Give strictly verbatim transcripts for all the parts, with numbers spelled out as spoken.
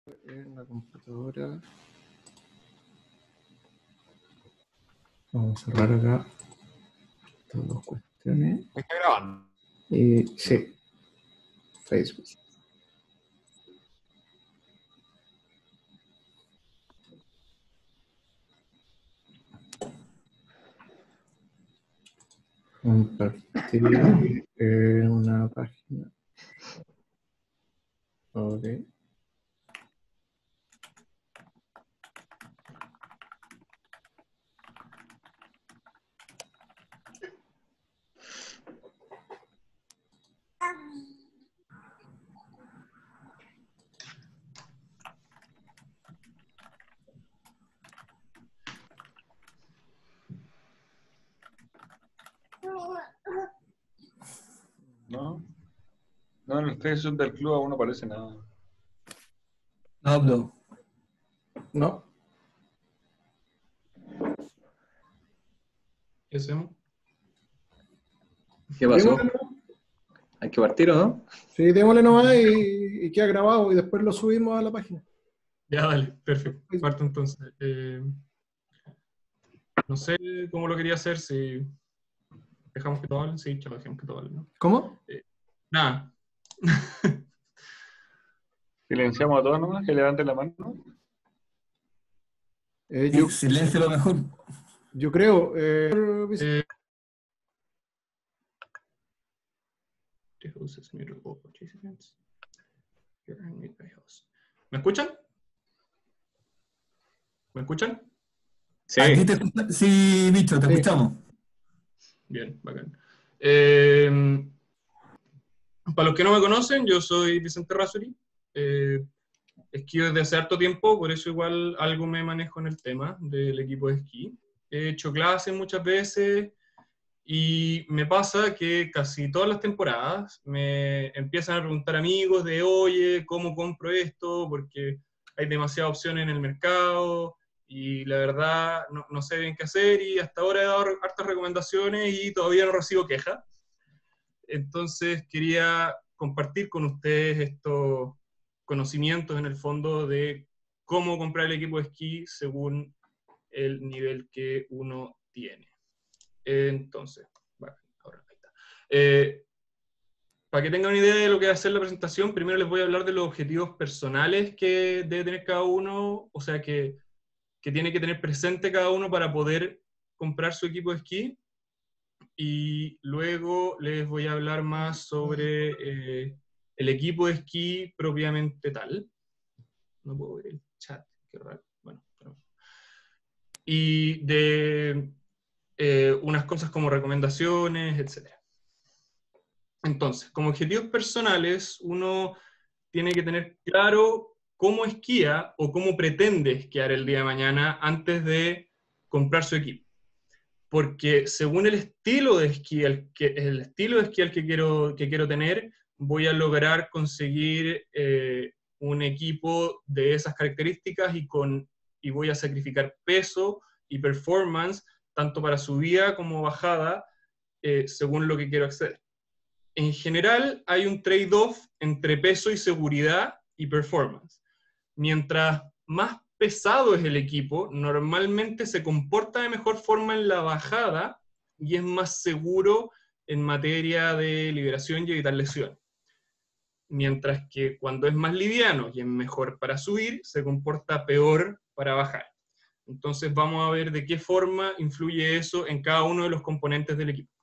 En la computadora. Vamos a cerrar acá estas dos cuestiones. ¿Está grabando? Y sí, Facebook. Compartir en una página. Ok. No, no, en el Facebook del club aún no aparece nada. No hablo. No. ¿Qué hacemos? ¿Qué pasó? Démosle nomás. ¿Hay que partir o no? Sí, démosle nomás y, y queda grabado y después lo subimos a la página. Ya, dale, perfecto. Parto entonces. Eh, no sé cómo lo quería hacer, si dejamos que todo hablen, sí, chao, dejemos que todo hablen, ¿no? ¿Cómo? Eh, nada. Silenciamos a todos nomás, que levanten la mano. Eh, Sí, yo, silencio lo mejor. yo creo. Eh, Eh, the host is muted all participants. You're unmuted by host. ¿Me escuchan? ¿Me escuchan? Sí. Aquí te escucha- sí, bicho, te Sí. escuchamos. Bien, bacán. Eh, para los que no me conocen, yo soy Vicente Rasuri. Eh, esquío desde hace harto tiempo, por eso igual algo me manejo en el tema del equipo de esquí. He hecho clases muchas veces y me pasa que casi todas las temporadas me empiezan a preguntar amigos de, oye, ¿cómo compro esto? Porque hay demasiadas opciones en el mercado y la verdad no, no sé bien qué hacer, y hasta ahora he dado hartas recomendaciones y todavía no recibo quejas. Entonces quería compartir con ustedes estos conocimientos en el fondo de cómo comprar el equipo de esquí según el nivel que uno tiene. Entonces, bueno, ahora ahí está. Eh, para que tengan una idea de lo que va a ser la presentación, primero les voy a hablar de los objetivos personales que debe tener cada uno, o sea, que, que tiene que tener presente cada uno para poder comprar su equipo de esquí. Y luego les voy a hablar más sobre eh, el equipo de esquí propiamente tal. No puedo ver el chat, qué raro. Bueno, pero... Y de eh, unas cosas como recomendaciones, etcétera. Entonces, como objetivos personales, uno tiene que tener claro cómo esquía o cómo pretende esquiar el día de mañana antes de comprar su equipo. Porque según el estilo de esquí, el, que, el estilo de esquí al que quiero, que quiero tener, voy a lograr conseguir eh, un equipo de esas características y, con, y voy a sacrificar peso y performance, tanto para subida como bajada, eh, según lo que quiero hacer. En general, hay un trade-off entre peso y seguridad y performance. Mientras más pesado es el equipo, normalmente se comporta de mejor forma en la bajada y es más seguro en materia de liberación y evitar lesión. Mientras que cuando es más liviano y es mejor para subir, se comporta peor para bajar. Entonces vamos a ver de qué forma influye eso en cada uno de los componentes del equipo.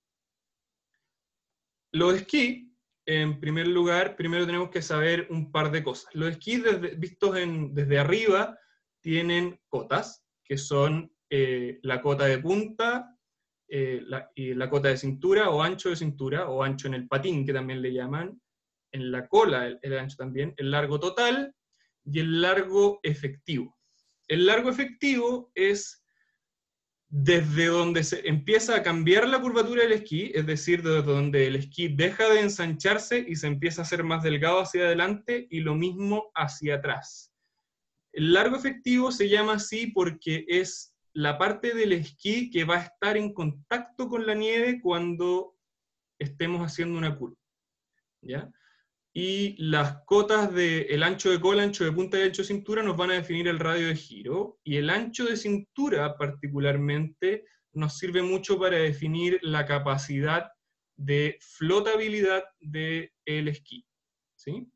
Los esquí, en primer lugar, primero tenemos que saber un par de cosas. Los esquís desde, vistos en, desde arriba tienen cotas, que son eh, la cota de punta, eh, la, y la cota de cintura o ancho de cintura, o ancho en el patín, que también le llaman, en la cola el, el ancho también, el largo total y el largo efectivo. El largo efectivo es desde donde se empieza a cambiar la curvatura del esquí, es decir, desde donde el esquí deja de ensancharse y se empieza a hacer más delgado hacia adelante, y lo mismo hacia atrás. El largo efectivo se llama así porque es la parte del esquí que va a estar en contacto con la nieve cuando estemos haciendo una curva, ¿ya? y las cotas del ancho de cola, ancho de punta y ancho de cintura nos van a definir el radio de giro, y el ancho de cintura particularmente nos sirve mucho para definir la capacidad de flotabilidad del esquí, ¿sí?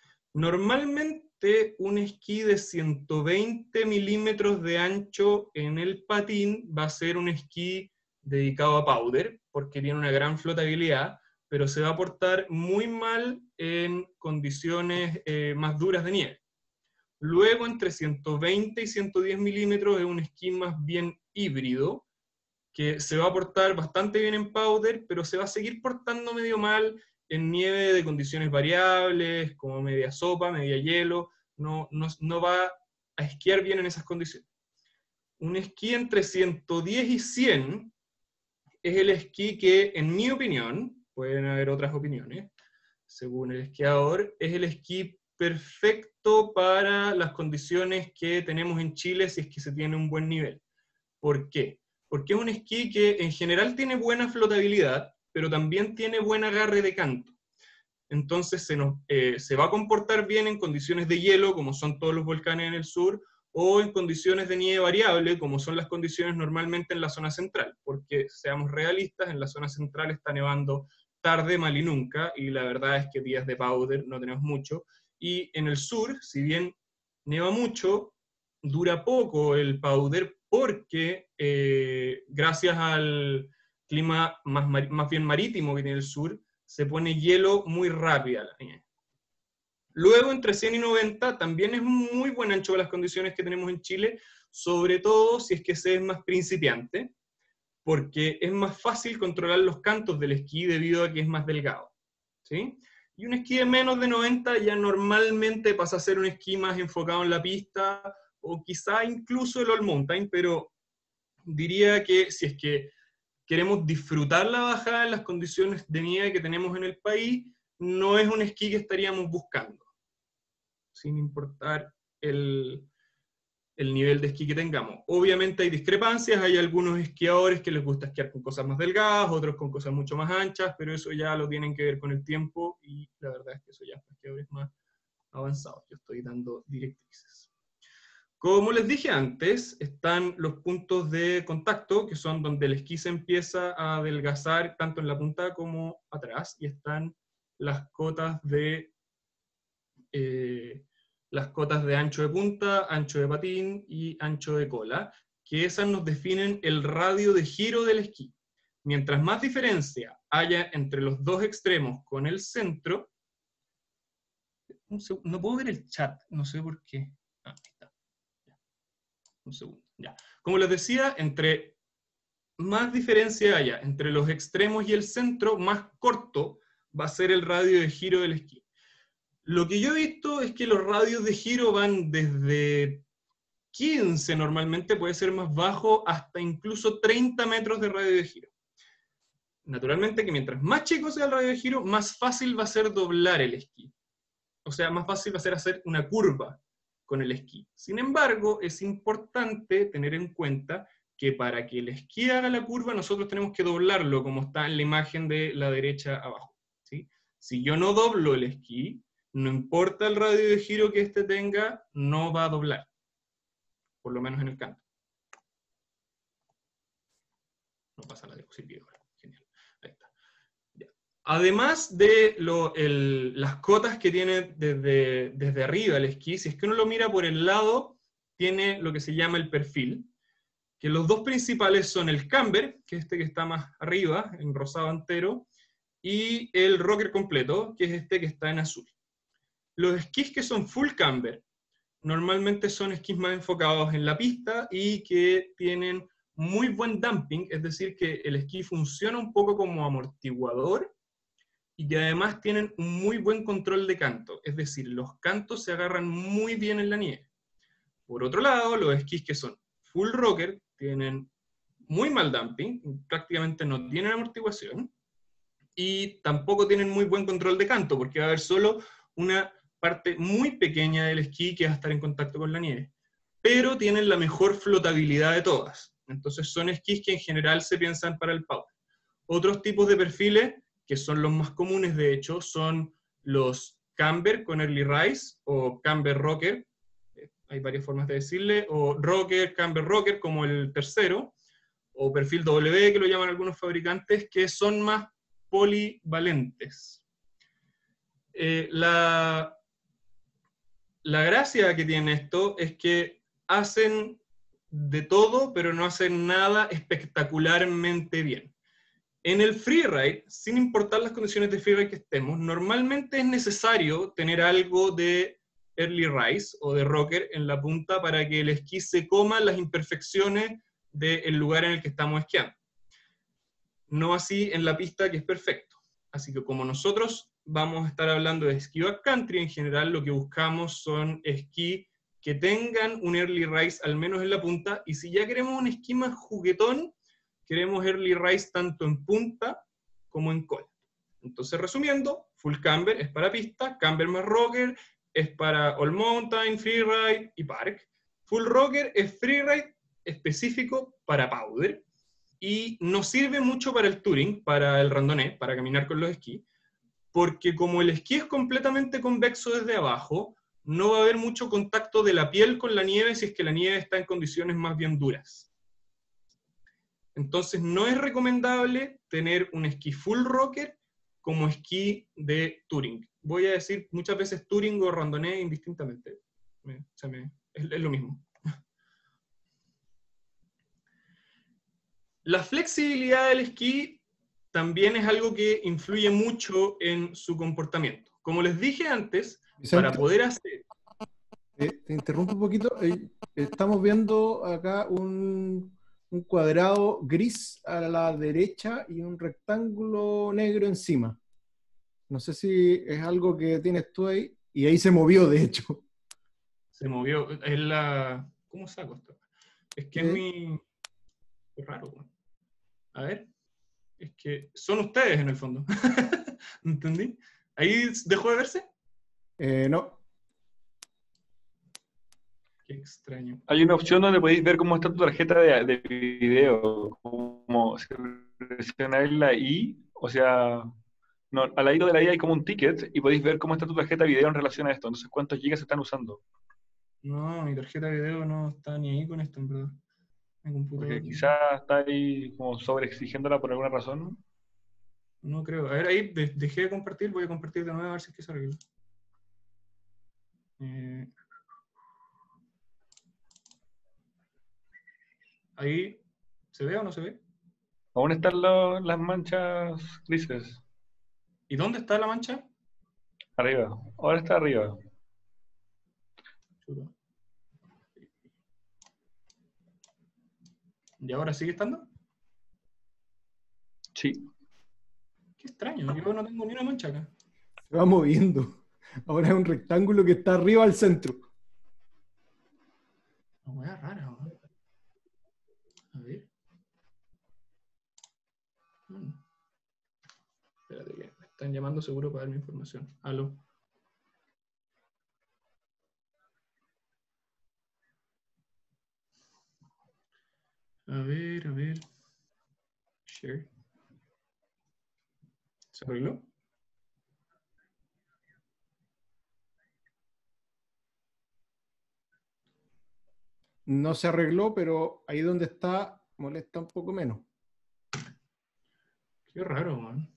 Normalmente un esquí de ciento veinte milímetros de ancho en el patín va a ser un esquí dedicado a powder, porque tiene una gran flotabilidad, pero se va a portar muy mal en condiciones eh, más duras de nieve. Luego, entre ciento veinte y ciento diez milímetros es un esquí más bien híbrido, que se va a portar bastante bien en powder, pero se va a seguir portando medio mal en nieve de condiciones variables, como media sopa, media hielo, no, no, no va a esquiar bien en esas condiciones. Un esquí entre ciento diez y cien es el esquí que, en mi opinión, pueden haber otras opiniones, según el esquiador, es el esquí perfecto para las condiciones que tenemos en Chile si es que se tiene un buen nivel. ¿Por qué? Porque es un esquí que en general tiene buena flotabilidad, pero también tiene buen agarre de canto. Entonces se, nos, eh, se va a comportar bien en condiciones de hielo, como son todos los volcanes en el sur, o en condiciones de nieve variable, como son las condiciones normalmente en la zona central, porque, seamos realistas, en la zona central está nevando tarde, mal y nunca, y la verdad es que días de powder no tenemos mucho, y en el sur, si bien neva mucho, dura poco el powder, porque eh, gracias al clima más, más bien marítimo que tiene el sur, se pone hielo muy rápido a la nieve. Luego, entre cien y noventa, también es muy buen ancho de las condiciones que tenemos en Chile, sobre todo si es que se es más principiante, porque es más fácil controlar los cantos del esquí debido a que es más delgado, ¿sí? Y un esquí de menos de noventa ya normalmente pasa a ser un esquí más enfocado en la pista, o quizá incluso el all mountain, pero diría que si es que queremos disfrutar la bajada en las condiciones de nieve que tenemos en el país, no es un esquí que estaríamos buscando, sin importar el, el nivel de esquí que tengamos. Obviamente hay discrepancias, hay algunos esquiadores que les gusta esquiar con cosas más delgadas, otros con cosas mucho más anchas, pero eso ya lo tienen que ver con el tiempo, y la verdad es que eso ya es para esquiadores más avanzados. Yo estoy dando directrices. Como les dije antes, están los puntos de contacto, que son donde el esquí se empieza a adelgazar tanto en la punta como atrás, y están las cotas de eh, las cotas de ancho de punta, ancho de patín y ancho de cola, que esas nos definen el radio de giro del esquí. Mientras más diferencia haya entre los dos extremos con el centro, no puedo ver el chat, no sé por qué. Ah, ahí está. Un segundo, ya. Como les decía, entre más diferencia haya entre los extremos y el centro, más corto va a ser el radio de giro del esquí. Lo que yo he visto es que los radios de giro van desde quince, normalmente puede ser más bajo, hasta incluso treinta metros de radio de giro. Naturalmente que mientras más chico sea el radio de giro, más fácil va a ser doblar el esquí. O sea, más fácil va a ser hacer una curva con el esquí. Sin embargo, es importante tener en cuenta que para que el esquí haga la curva, nosotros tenemos que doblarlo, como está en la imagen de la derecha abajo, ¿sí? Si yo no doblo el esquí, no importa el radio de giro que éste tenga, no va a doblar. Por lo menos en el canto. No pasa la diapositiva. Genial. Ahí está. Ya. Además de lo, el, las cotas que tiene desde, desde arriba el esquí, si es que uno lo mira por el lado, tiene lo que se llama el perfil, que los dos principales son el camber, que es este que está más arriba, en rosado entero, y el rocker completo, que es este que está en azul. Los esquís que son full camber, normalmente son esquís más enfocados en la pista y que tienen muy buen damping, es decir, que el esquí funciona un poco como amortiguador y que además tienen un muy buen control de canto, es decir, los cantos se agarran muy bien en la nieve. Por otro lado, los esquís que son full rocker tienen muy mal damping, prácticamente no tienen amortiguación y tampoco tienen muy buen control de canto, porque va a haber solo una parte muy pequeña del esquí que va a estar en contacto con la nieve, pero tienen la mejor flotabilidad de todas. Entonces son esquís que en general se piensan para el powder. Otros tipos de perfiles, que son los más comunes de hecho, son los camber con early rise, o camber rocker, eh, hay varias formas de decirle, o rocker, camber rocker como el tercero, o perfil W que lo llaman algunos fabricantes, que son más polivalentes. Eh, la, la gracia que tiene esto es que hacen de todo, pero no hacen nada espectacularmente bien. En el freeride, sin importar las condiciones de freeride que estemos, normalmente es necesario tener algo de early rise o de rocker en la punta para que el esquí se coma las imperfecciones del lugar en el que estamos esquiando. No así en la pista, que es perfecto. Así que como nosotros vamos a estar hablando de esquí backcountry, en general lo que buscamos son esquí que tengan un early rise al menos en la punta, y si ya queremos un esquí más juguetón, queremos early rise tanto en punta como en cola. Entonces, resumiendo, full camber es para pista, camber más rocker es para all mountain, freeride y park. Full rocker es freeride específico para powder, y nos sirve mucho para el touring, para el randonnée, para caminar con los esquís, porque como el esquí es completamente convexo desde abajo, no va a haber mucho contacto de la piel con la nieve si es que la nieve está en condiciones más bien duras. Entonces no es recomendable tener un esquí full rocker como esquí de touring. Voy a decir muchas veces touring o randonnée indistintamente. Me, o sea, me, es, es lo mismo. La flexibilidad del esquí también es algo que influye mucho en su comportamiento. Como les dije antes, Vicente, para poder hacer... eh, te interrumpo un poquito. Eh, estamos viendo acá un, un cuadrado gris a la derecha y un rectángulo negro encima. No sé si es algo que tienes tú ahí. Y ahí se movió, de hecho. Se movió. Es la... ¿Cómo saco esto? Es que ¿Sí? es mi... Es raro. A ver. Es que son ustedes en el fondo. ¿Entendí? ¿Ahí dejó de verse? Eh, no. Qué extraño. Hay una opción donde podéis ver cómo está tu tarjeta de, de video, como si presionáis la I, o sea, no, al ladito de la I hay como un ticket y podéis ver cómo está tu tarjeta de video en relación a esto, entonces cuántos gigas se están usando. No, mi tarjeta de video no está ni ahí con esto, en verdad. Mi computador. Porque quizás está ahí como sobreexigiéndola por alguna razón. No creo. A ver, ahí de- dejé de compartir, voy a compartir de nuevo a ver si es que se arregla. Eh, ahí, ¿se ve o no se ve? Aún están lo- las manchas grises. ¿Y dónde está la mancha? Arriba. Ahora está arriba. Chuta. ¿Y ahora sigue estando? Sí. Qué extraño, yo no tengo ni una mancha acá. Se va moviendo. Ahora es un rectángulo que está arriba al centro. Una hueá rara, ¿no? A ver. Hmm. Espérate que me están llamando seguro para darme información. Aló. A ver, a ver. Share. ¿Se arregló? No se arregló, pero ahí donde está molesta un poco menos. Qué raro, man.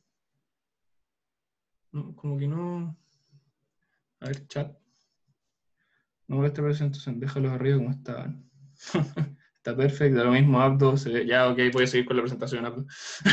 No, como que no... A ver, chat. No molesta presentación, déjalo arriba como estaban. Está perfecto, lo mismo, Abdo. Se ve... Ya, ok, voy a seguir con la presentación, Abdo.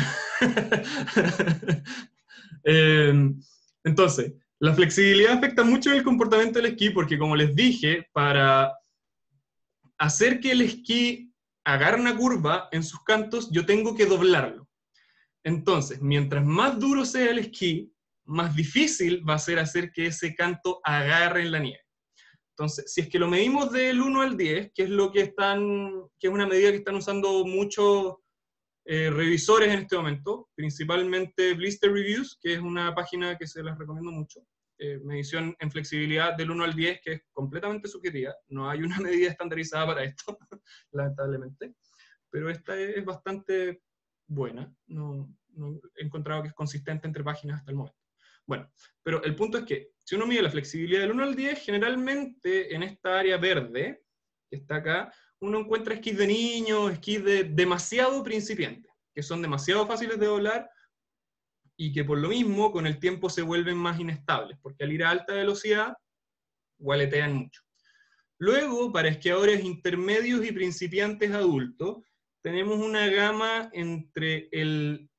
eh, entonces, la flexibilidad afecta mucho el comportamiento del esquí porque, como les dije, para hacer que el esquí agarre una curva en sus cantos, yo tengo que doblarlo. Entonces, mientras más duro sea el esquí, más difícil va a ser hacer que ese canto agarre en la nieve. Entonces, si es que lo medimos del uno al diez, que es lo que están, que es una medida que están usando muchos eh, revisores en este momento, principalmente Blister Reviews, que es una página que se las recomiendo mucho, eh, medición en flexibilidad del uno al diez, que es completamente subjetiva, no hay una medida estandarizada para esto, lamentablemente, pero esta es, es bastante buena, no, no he encontrado que es consistente entre páginas hasta el momento. Bueno, pero el punto es que si uno mide la flexibilidad del uno al diez, generalmente en esta área verde, que está acá, uno encuentra esquís de niños, esquís de demasiado principiantes, que son demasiado fáciles de doblar y que por lo mismo con el tiempo se vuelven más inestables, porque al ir a alta velocidad, gualetean mucho. Luego, para esquiadores intermedios y principiantes adultos, tenemos una gama entre el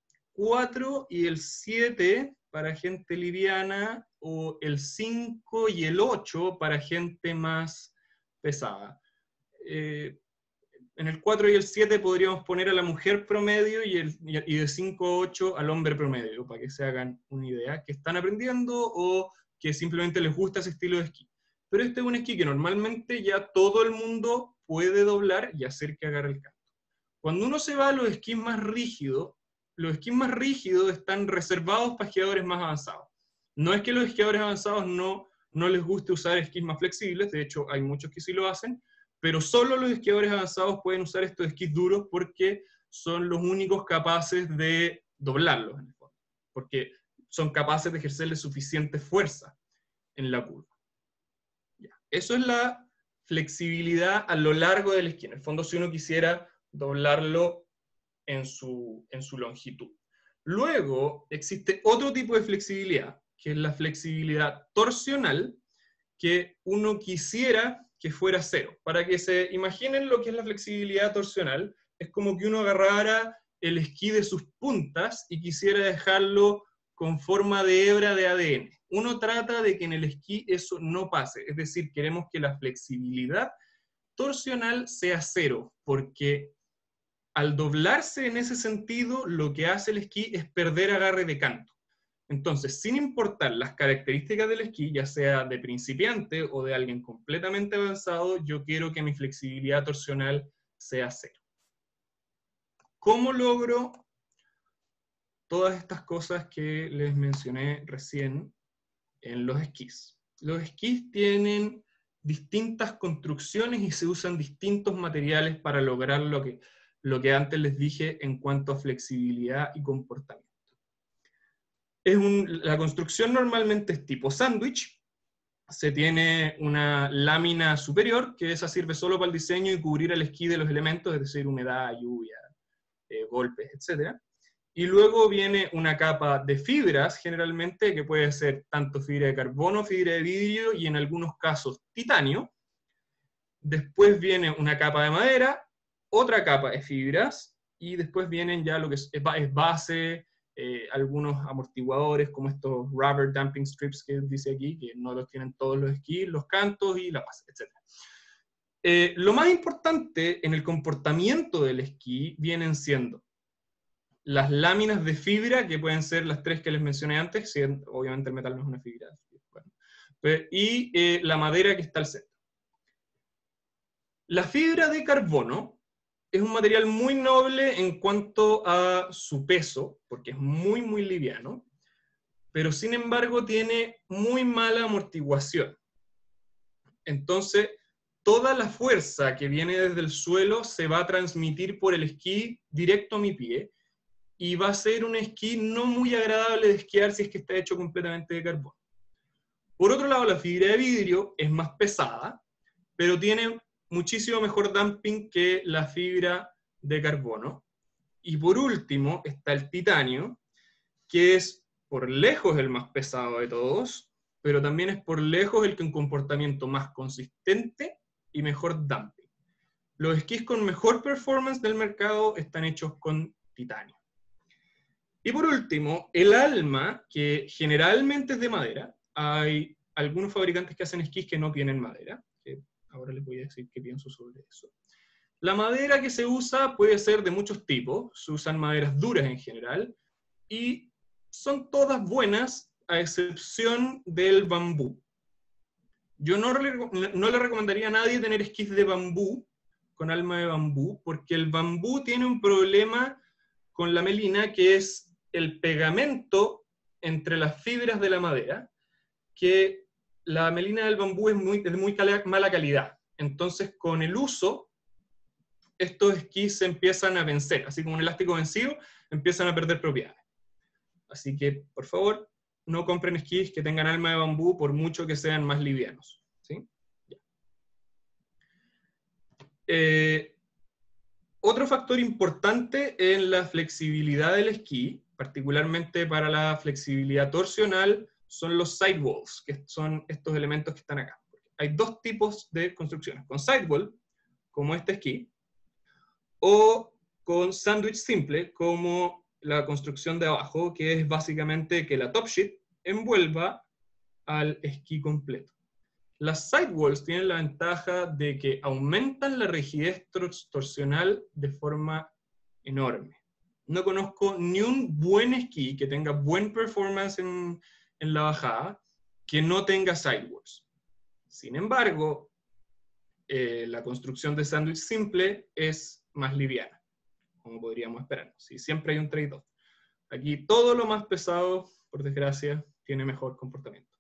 cuatro y el siete para gente liviana, o el cinco y el ocho para gente más pesada. Eh, en el cuatro y el siete podríamos poner a la mujer promedio y, el, y de cinco a ocho al hombre promedio, para que se hagan una idea, que están aprendiendo o que simplemente les gusta ese estilo de esquí. Pero este es un esquí que normalmente ya todo el mundo puede doblar y hacer que agarre el canto. Cuando uno se va a los esquís más rígidos, los esquís más rígidos están reservados para esquiadores más avanzados. No es que los esquiadores avanzados no, no les guste usar esquís más flexibles, de hecho hay muchos que sí lo hacen, pero solo los esquiadores avanzados pueden usar estos esquís duros porque son los únicos capaces de doblarlos, en el fondo, porque son capaces de ejercerle suficiente fuerza en la curva. Ya. Eso es la flexibilidad a lo largo del esquí. En el fondo, si uno quisiera doblarlo en su, en su longitud. Luego, existe otro tipo de flexibilidad, que es la flexibilidad torsional, que uno quisiera que fuera cero. Para que se imaginen lo que es la flexibilidad torsional, es como que uno agarrara el esquí de sus puntas y quisiera dejarlo con forma de hebra de A D N. Uno trata de que en el esquí eso no pase, es decir, queremos que la flexibilidad torsional sea cero, porque al doblarse en ese sentido, lo que hace el esquí es perder agarre de canto. Entonces, sin importar las características del esquí, ya sea de principiante o de alguien completamente avanzado, yo quiero que mi flexibilidad torsional sea cero. ¿Cómo logro todas estas cosas que les mencioné recién en los esquís? Los esquís tienen distintas construcciones y se usan distintos materiales para lograr lo que, lo que antes les dije en cuanto a flexibilidad y comportamiento. Es un, la construcción normalmente es tipo sándwich. Se tiene una lámina superior, que esa sirve solo para el diseño y cubrir el esquí de los elementos, es decir, humedad, lluvia, eh, golpes, etcétera. Y luego viene una capa de fibras, generalmente, que puede ser tanto fibra de carbono, fibra de vidrio y en algunos casos titanio. Después viene una capa de madera, otra capa de fibras, y después vienen ya lo que es, es base, eh, algunos amortiguadores como estos rubber damping strips que dice aquí, que no los tienen todos los esquís, los cantos y la base, etcétera. Eh, lo más importante en el comportamiento del esquí vienen siendo las láminas de fibra, que pueden ser las tres que les mencioné antes, si obviamente el metal no es una fibra, bueno, y eh, la madera que está al centro. La fibra de carbono es un material muy noble en cuanto a su peso, porque es muy, muy liviano, pero sin embargo tiene muy mala amortiguación. Entonces, toda la fuerza que viene desde el suelo se va a transmitir por el esquí directo a mi pie, y va a ser un esquí no muy agradable de esquiar si es que está hecho completamente de carbono. Por otro lado, la fibra de vidrio es más pesada, pero tiene muchísimo mejor damping que la fibra de carbono. Y por último está el titanio, que es por lejos el más pesado de todos, pero también es por lejos el con comportamiento más consistente y mejor damping. Los esquís con mejor performance del mercado están hechos con titanio. Y por último, el alma, que generalmente es de madera. Hay algunos fabricantes que hacen esquís que no tienen madera, que ahora les voy a decir qué pienso sobre eso. La madera que se usa puede ser de muchos tipos, se usan maderas duras en general, y son todas buenas a excepción del bambú. Yo no le, no le recomendaría a nadie tener esquís de bambú, con alma de bambú, porque el bambú tiene un problema con la melina, que es el pegamento entre las fibras de la madera, que la melina del bambú es muy, de muy cala, mala calidad. Entonces, con el uso, estos esquís se empiezan a vencer, así como un elástico vencido, empiezan a perder propiedades. Así que, por favor, no compren esquís que tengan alma de bambú por mucho que sean más livianos. ¿Sí? Eh, otro factor importante en la flexibilidad del esquí, particularmente para la flexibilidad torsional, son los sidewalls, que son estos elementos que están acá. Hay dos tipos de construcciones, con sidewall, como este esquí, o con sándwich simple, como la construcción de abajo, que es básicamente que la top sheet envuelva al esquí completo. Las sidewalls tienen la ventaja de que aumentan la rigidez torsional de forma enorme. No conozco ni un buen esquí que tenga buen performance en, en la bajada que no tenga sidewalls. Sin embargo, eh, la construcción de sándwich simple es más liviana, como podríamos esperar. ¿Sí? Siempre hay un trade-off. Aquí todo lo más pesado, por desgracia, tiene mejor comportamiento.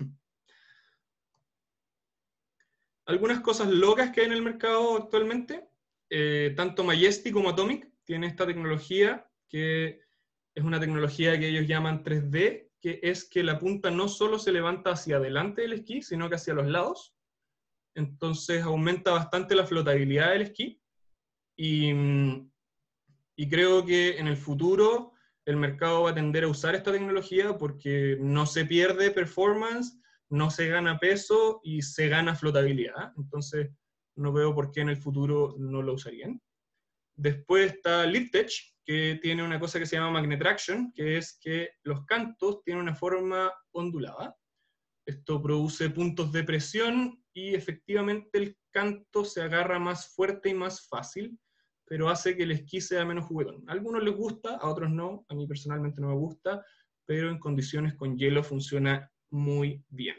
Algunas cosas locas que hay en el mercado actualmente, eh, tanto Majesty como Atomic tienen esta tecnología, que es una tecnología que ellos llaman tres D, que es que la punta no solo se levanta hacia adelante del esquí, sino que hacia los lados. Entonces aumenta bastante la flotabilidad del esquí, y, y creo que en el futuro el mercado va a tender a usar esta tecnología porque no se pierde performance, no se gana peso y se gana flotabilidad. Entonces no veo por qué en el futuro no lo usarían. Después está LiftEdge, que tiene una cosa que se llama Magnetraction, que es que los cantos tienen una forma ondulada. Esto produce puntos de presión y efectivamente el canto se agarra más fuerte y más fácil, pero hace que el esquí sea menos juguetón. A algunos les gusta, a otros no, a mí personalmente no me gusta, pero en condiciones con hielo funciona muy bien.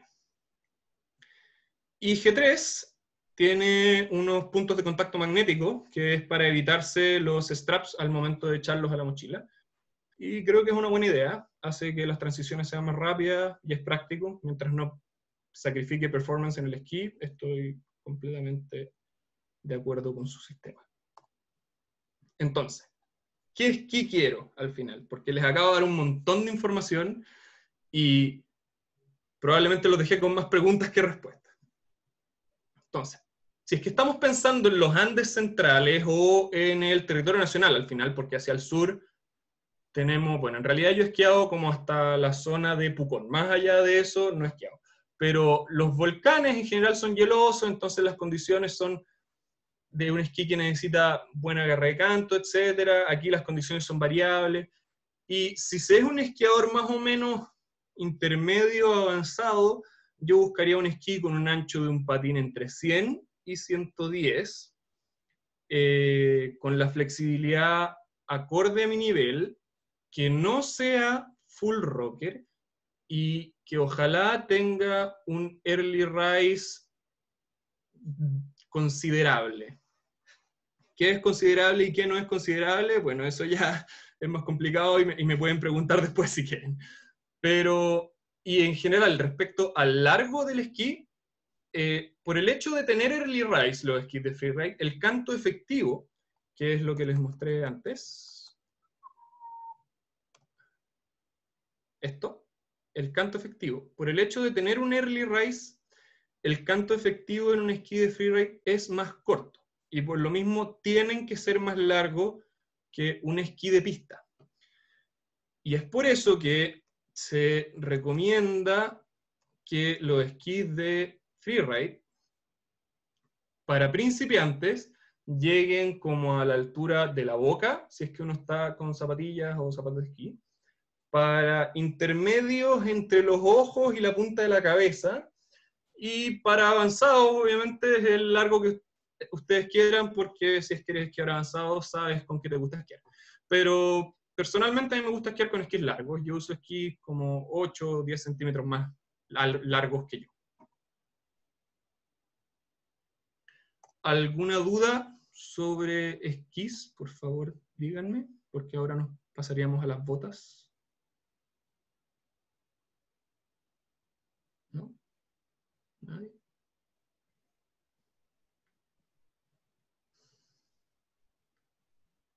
Y G tres tiene unos puntos de contacto magnético, que es para evitarse los straps al momento de echarlos a la mochila. Y creo que es una buena idea, hace que las transiciones sean más rápidas y es práctico, mientras no sacrifique performance en el esquí, estoy completamente de acuerdo con su sistema. Entonces, ¿qué esquí quiero al final? Porque les acabo de dar un montón de información y probablemente los dejé con más preguntas que respuestas. Entonces, si es que estamos pensando en los Andes centrales o en el territorio nacional al final, porque hacia el sur tenemos, bueno, en realidad yo he esquiado como hasta la zona de Pucón, más allá de eso no he esquiado. Pero los volcanes en general son hielosos, entonces las condiciones son de un esquí que necesita buena agarre de canto, etcétera. Aquí las condiciones son variables. Y si se es un esquiador más o menos intermedio avanzado, yo buscaría un esquí con un ancho de un patín entre cien y ciento diez, eh, con la flexibilidad acorde a mi nivel, que no sea full rocker, y que ojalá tenga un early rise considerable. ¿Qué es considerable y qué no es considerable? Bueno, eso ya es más complicado y me, y me pueden preguntar después si quieren. Pero, y en general, respecto al largo del esquí, eh, por el hecho de tener early rise, los esquís de freeride, el canto efectivo, que es lo que les mostré antes, esto, el canto efectivo, por el hecho de tener un early rise, el canto efectivo en un esquí de freeride es más corto. Y por lo mismo tienen que ser más largos que un esquí de pista. Y es por eso que se recomienda que los esquís de freeride, para principiantes, lleguen como a la altura de la boca, si es que uno está con zapatillas o zapatos de esquí, para intermedios entre los ojos y la punta de la cabeza, y para avanzados, obviamente, es el largo que ustedes quieran, porque si es que eres esquiador avanzado, sabes con qué te gusta esquiar. Pero personalmente a mí me gusta esquiar con esquís largos. Yo uso esquís como ocho o diez centímetros más largos que yo. ¿Alguna duda sobre esquís? Por favor, díganme, porque ahora nos pasaríamos a las botas. ¿No? ¿Nadie?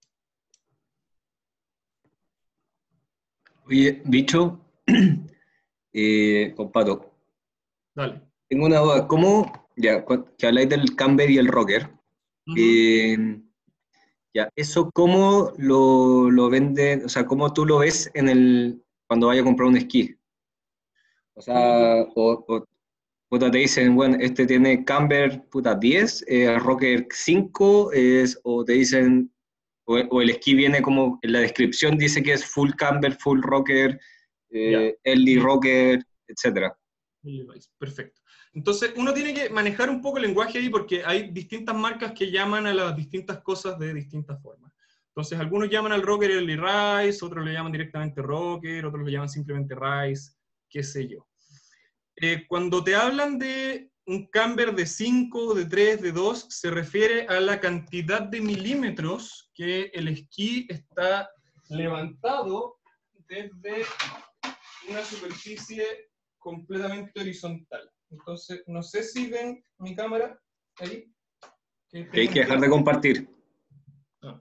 Oye, Bicho, Eh, con Pato, Dale. tengo una duda. ¿Cómo, ya, cu- que habláis del camber y el rocker? Ujú. eh, ya, ¿eso cómo lo, lo venden? O sea, ¿cómo tú lo ves en el, cuando vayas a comprar un esquí? O ¿Cómo tú? sea, o, o puta, te dicen, bueno, este tiene camber, puta, diez, eh, rocker cinco, es, o te dicen, o, o el esquí viene como, en la descripción dice que es full camber, full rocker, Ya. eh, early rocker, etcétera. Perfecto. Entonces, uno tiene que manejar un poco el lenguaje ahí porque hay distintas marcas que llaman a las distintas cosas de distintas formas. Entonces, algunos llaman al rocker Early Rise, otros le llaman directamente rocker, otros le llaman simplemente Rise, qué sé yo. Eh, cuando te hablan de un camber de cinco, de tres, de dos, se refiere a la cantidad de milímetros que el esquí está levantado desde una superficie completamente horizontal. Entonces, no sé si ven mi cámara ahí. Que Que hay tengo que un dejar de compartir. Ah.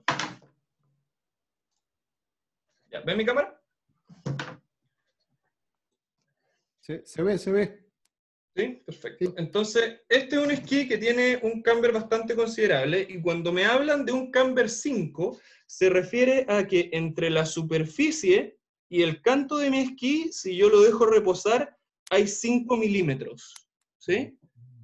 Ya, ¿ven mi cámara? Se, se ve, se ve. Sí, perfecto. Sí. Entonces, este es un esquí que tiene un camber bastante considerable y cuando me hablan de un camber cinco, se refiere a que entre la superficie y el canto de mi esquí, si yo lo dejo reposar, hay cinco milímetros. ¿Sí?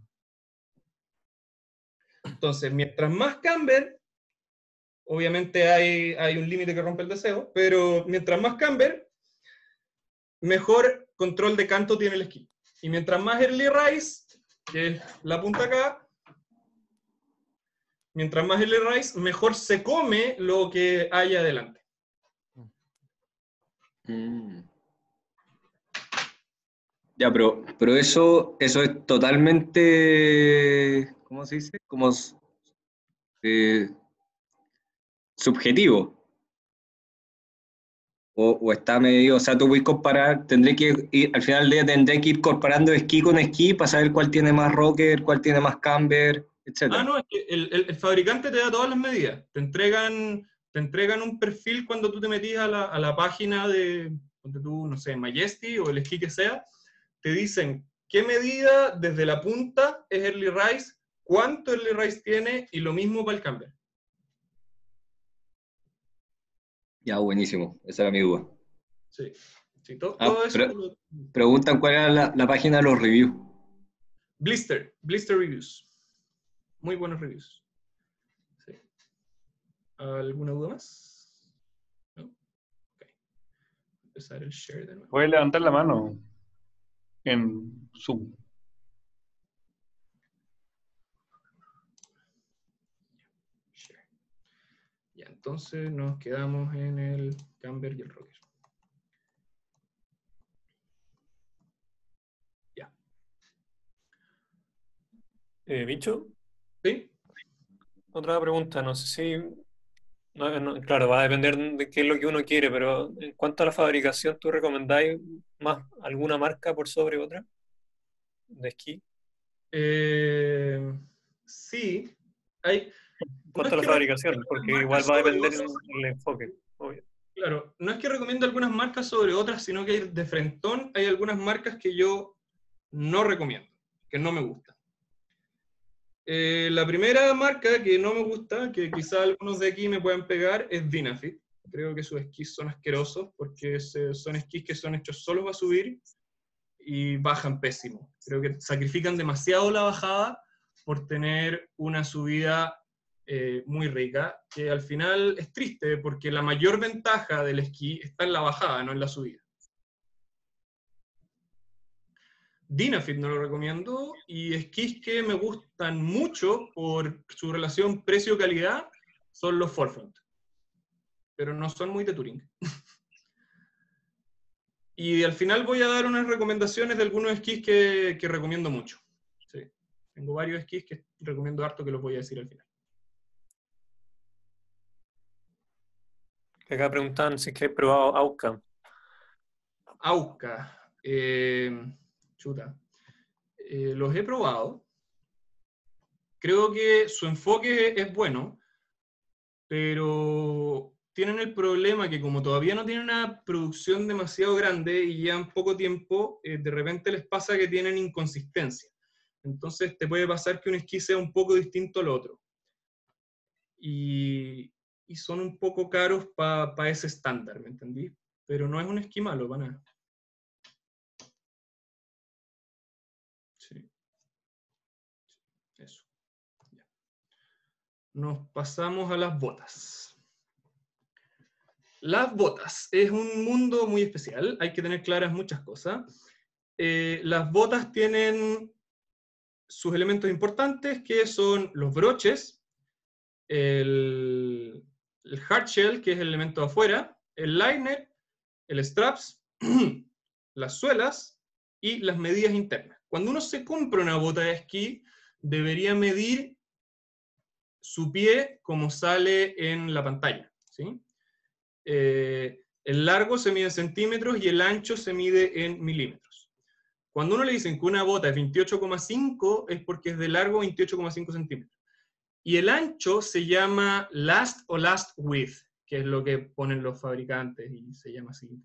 Entonces, mientras más camber, obviamente hay, hay un límite que rompe el deseo, pero mientras más camber, mejor control de canto tiene el esquí. Y mientras más early rise, que es la punta acá, mientras más early rise, mejor se come lo que hay adelante. Mm. Ya, pero, pero eso, eso es totalmente, ¿cómo se dice? Como eh, subjetivo. O, o está medio, o sea, tú puedes comparar, tendré que ir, al final del día tendré que ir comparando esquí con esquí para saber cuál tiene más rocker, cuál tiene más camber, Ah, etcétera. no, es que el, el, el fabricante te da todas las medidas. Te entregan, te entregan un perfil cuando tú te metís a la, a la página de, donde tú, no sé, Majesty o el esquí que sea, te dicen qué medida desde la punta es early rise, cuánto early rise tiene y lo mismo para el camber. Ya, buenísimo, esa era mi duda. Sí, sí, todo, Ah, todo eso. pero te lo- preguntan cuál era la, la página de los reviews. Blister, Blister Reviews. Muy buenos reviews. Sí. ¿Alguna duda más? ¿No? Ok. Empezar el share de nuevo. Puedes levantar la mano en Zoom. Share. Ya, entonces nos quedamos en el camber y el rocker. Ya. Eh, Bicho, ¿Sí? otra pregunta, no sé si, no- no- claro, va a depender de qué es lo que uno quiere, pero en cuanto a la fabricación, ¿tú recomendáis más alguna marca por sobre otra de esquí? Eh, sí. Hay, En no cuanto es a la que recomiende fabricación, porque marcas igual va a sobre depender otras. el enfoque, obvio. Claro, no es que recomiende algunas marcas sobre otras, sino que hay- de frentón hay algunas marcas que yo no recomiendo, que no me gustan. Eh, la primera marca que no me gusta, que quizá algunos de aquí me puedan pegar, es Dynafit. Creo que sus esquís son asquerosos porque se- son esquís que son hechos solo para subir y bajan pésimo. Creo que sacrifican demasiado la bajada por tener una subida eh, muy rica, que al final es triste porque la mayor ventaja del esquí está en la bajada, no en la subida. Dynafit no lo recomiendo, y esquís que me gustan mucho por su relación precio-calidad son los Forefront, pero no son muy de touring. Y al final voy a dar unas recomendaciones de algunos esquís que, que recomiendo mucho. Sí. Tengo varios esquís que recomiendo harto que los voy a decir al final. Que acá preguntan si es que he probado Auca. Auca. Eh, chuta. Eh, los he probado. Creo que su enfoque es bueno, pero tienen el problema que como todavía no tienen una producción demasiado grande y llevan poco tiempo, eh, de repente les pasa que tienen inconsistencia. Entonces te puede pasar que un esquí sea un poco distinto al otro. Y, y son un poco caros para pa ese estándar, ¿me entendí? Pero no es un esquí malo, para nada. Sí. Eso. Ya. Nos pasamos a las botas. Las botas es un mundo muy especial, hay que tener claras muchas cosas. Eh, las botas tienen sus elementos importantes, que son los broches, el, el hard shell, que es el elemento de afuera, el liner, el straps, las suelas y las medidas internas. Cuando uno se compra una bota de esquí, debería medir su pie como sale en la pantalla, ¿sí? Eh, el largo se mide en centímetros y el ancho se mide en milímetros. Cuando uno le dicen que una bota es veintiocho coma cinco, es porque es de largo veintiocho coma cinco centímetros. Y el ancho se llama last o last width, que es lo que ponen los fabricantes y se llama así.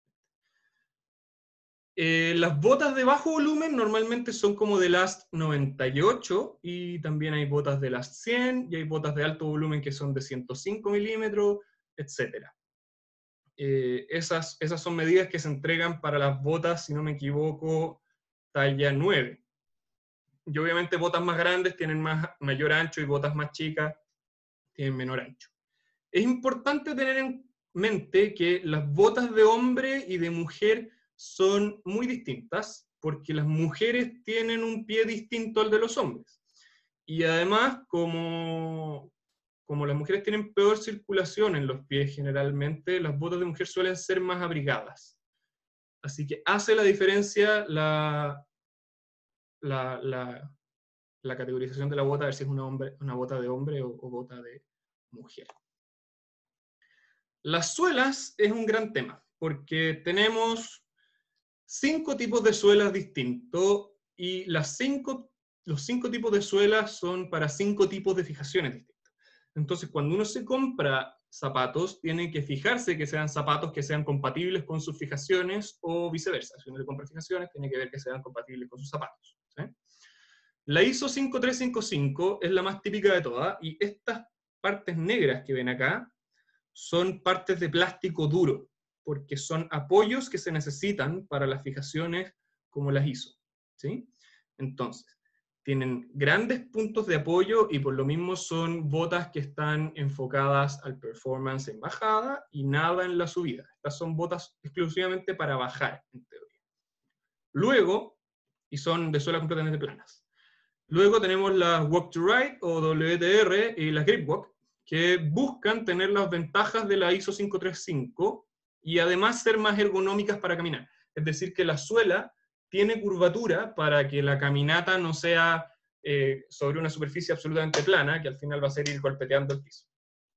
Eh, las botas de bajo volumen normalmente son como de last noventa y ocho, y también hay botas de last cien, y hay botas de alto volumen que son de ciento cinco milímetros, etcétera. Eh, esas, esas son medidas que se entregan para las botas, si no me equivoco, talla nueve. Y obviamente botas más grandes tienen más, mayor ancho, y botas más chicas tienen menor ancho. Es importante tener en mente que las botas de hombre y de mujer son muy distintas, porque las mujeres tienen un pie distinto al de los hombres. Y además, como, como las mujeres tienen peor circulación en los pies generalmente, las botas de mujer suelen ser más abrigadas. Así que hace la diferencia la, la, la, la categorización de la bota, a ver si es una, hombre, una bota de hombre o, o bota de mujer. Las suelas es un gran tema, porque tenemos cinco tipos de suelas distintos, y las cinco, los cinco tipos de suelas son para cinco tipos de fijaciones distintas. Entonces, cuando uno se compra zapatos, tiene que fijarse que sean zapatos que sean compatibles con sus fijaciones, o viceversa. Si uno le compra fijaciones, tiene que ver que sean compatibles con sus zapatos, ¿sí? La I S O cinco tres cinco cinco es la más típica de todas, y estas partes negras que ven acá son partes de plástico duro, porque son apoyos que se necesitan para las fijaciones como las I S O, ¿sí? Entonces, tienen grandes puntos de apoyo, y por lo mismo son botas que están enfocadas al performance en bajada y nada en la subida. Estas son botas exclusivamente para bajar, en teoría. Luego, y son de suelas completamente planas. Luego tenemos las Walk to Ride, o W T R, y las Grip Walk, que buscan tener las ventajas de la I S O cinco tres cinco y además ser más ergonómicas para caminar. Es decir, que la suela tiene curvatura para que la caminata no sea eh, sobre una superficie absolutamente plana, que al final va a ser ir golpeteando el piso.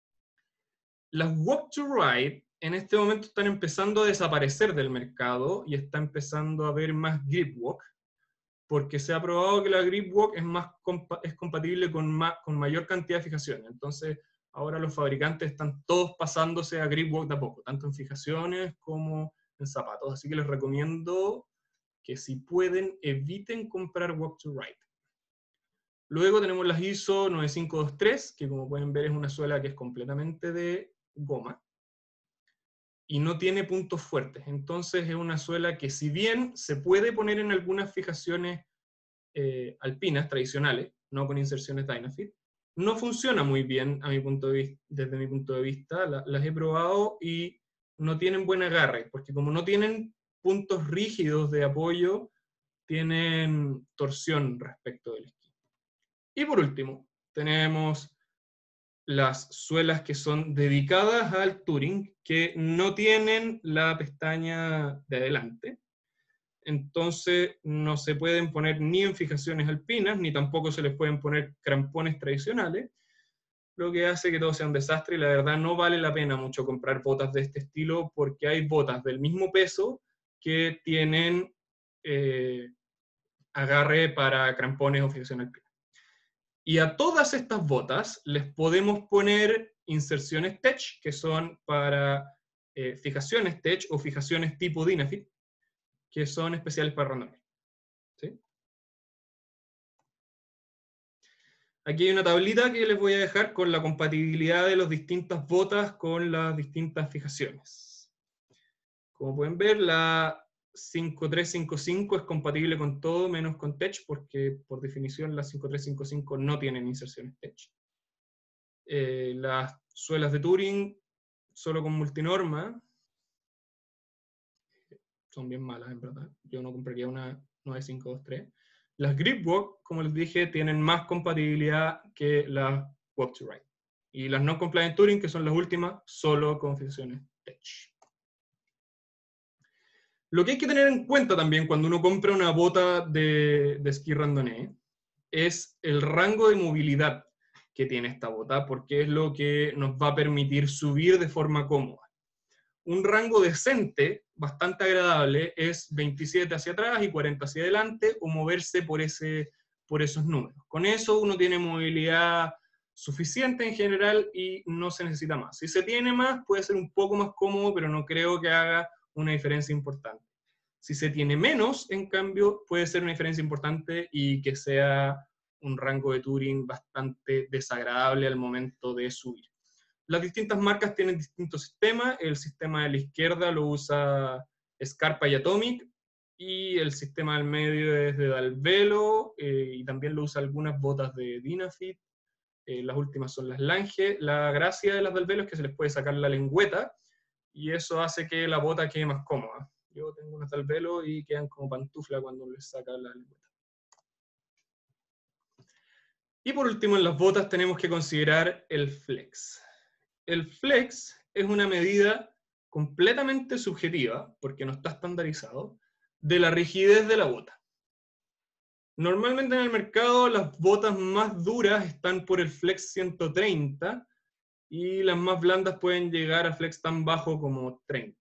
Las Walk to Ride en este momento están empezando a desaparecer del mercado, y está empezando a haber más Grip Walk, porque se ha probado que la Grip Walk es, más compa es compatible con, ma con mayor cantidad de fijaciones. Entonces, ahora los fabricantes están todos pasándose a Grip Walk de a poco, tanto en fijaciones como en zapatos. Así que les recomiendo que, si pueden, eviten comprar Walk to Ride. Luego tenemos las I S O nueve cinco dos tres, que como pueden ver es una suela que es completamente de goma y no tiene puntos fuertes. Entonces es una suela que, si bien se puede poner en algunas fijaciones eh, alpinas tradicionales, no con inserciones Dynafit, no funciona muy bien a mi punto de vista, desde mi punto de vista. La, las he probado y no tienen buen agarre, porque como no tienen puntos rígidos de apoyo, tienen torsión respecto del esquí. Y por último, tenemos las suelas que son dedicadas al touring, que no tienen la pestaña de adelante. Entonces no se pueden poner ni en fijaciones alpinas, ni tampoco se les pueden poner crampones tradicionales, lo que hace que todo sea un desastre, y la verdad no vale la pena mucho comprar botas de este estilo, porque hay botas del mismo peso que tienen eh, agarre para crampones o fijación alpina. Y a todas estas botas les podemos poner inserciones Tech, que son para eh, fijaciones Tech o fijaciones tipo Dynafit, que son especiales para randomizer. ¿Sí? Aquí hay una tablita que les voy a dejar con la compatibilidad de las distintas botas con las distintas fijaciones. Como pueden ver, la cinco tres cinco cinco es compatible con todo menos con Tech, porque por definición las cinco tres cinco cinco no tienen inserciones Tech. Eh, las suelas de Turing, solo con multinorma, son bien malas en verdad. Yo no compraría una nueve cinco dos tres. Las Gripwalk, como les dije, tienen más compatibilidad que las Walk to Ride. Y las no compliant Turing, que son las últimas, solo con fijaciones Tech. Lo que hay que tener en cuenta también cuando uno compra una bota de, de esquí randonnée es el rango de movilidad que tiene esta bota, porque es lo que nos va a permitir subir de forma cómoda. Un rango decente, bastante agradable, es veintisiete hacia atrás y cuarenta hacia adelante, o moverse por, ese, por esos números. Con eso uno tiene movilidad suficiente en general y no se necesita más. Si se tiene más, puede ser un poco más cómodo, pero no creo que haga una diferencia importante. Si se tiene menos, en cambio, puede ser una diferencia importante y que sea un rango de Turing bastante desagradable al momento de subir. Las distintas marcas tienen distintos sistemas. El sistema de la izquierda lo usa Scarpa y Atomic, y el sistema del medio es de Dalvelo, eh, y también lo usa algunas botas de Dynafit. Eh, las últimas son las Lange. La gracia de las Dalvelo es que se les puede sacar la lengüeta, y eso hace que la bota quede más cómoda. Yo tengo unas Dalvelo y quedan como pantufla cuando les saca la lengüeta. Y por último, en las botas tenemos que considerar el flex. El flex es una medida completamente subjetiva, porque no está estandarizado, de la rigidez de la bota. Normalmente en el mercado las botas más duras están por el flex ciento treinta, y las más blandas pueden llegar a flex tan bajo como treinta.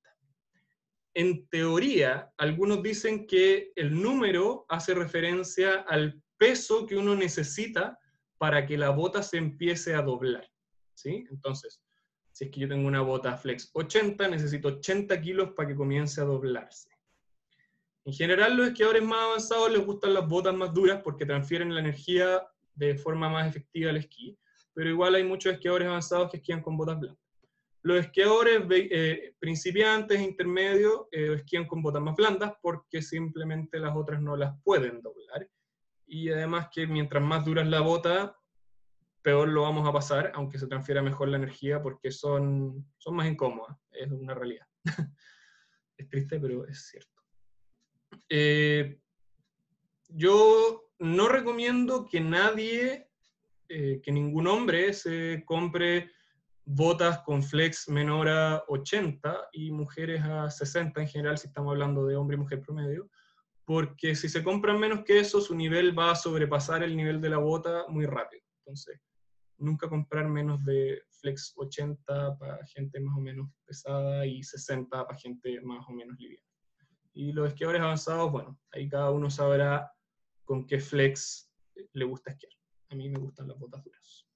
En teoría, algunos dicen que el número hace referencia al peso que uno necesita para que la bota se empiece a doblar, ¿sí? Entonces, si es que yo tengo una bota flex ochenta, necesito ochenta kilos para que comience a doblarse. En general, los esquiadores más avanzados les gustan las botas más duras porque transfieren la energía de forma más efectiva al esquí, pero igual hay muchos esquiadores avanzados que esquían con botas blancas. Los esquiadores eh, principiantes e intermedios eh, esquían con botas más blandas porque simplemente las otras no las pueden doblar. Y además que mientras más dura es la bota, peor lo vamos a pasar, aunque se transfiera mejor la energía, porque son, son más incómodas. Es una realidad. Es triste, pero es cierto. Eh, yo no recomiendo que nadie, eh, que ningún hombre se compre botas con flex menor a ochenta y mujeres a sesenta en general, si estamos hablando de hombre y mujer promedio, porque si se compran menos que eso, su nivel va a sobrepasar el nivel de la bota muy rápido. Entonces, nunca comprar menos de flex ochenta para gente más o menos pesada y sesenta para gente más o menos liviana. Y los esquiadores avanzados, bueno, ahí cada uno sabrá con qué flex le gusta esquiar. A mí me gustan las botas duras.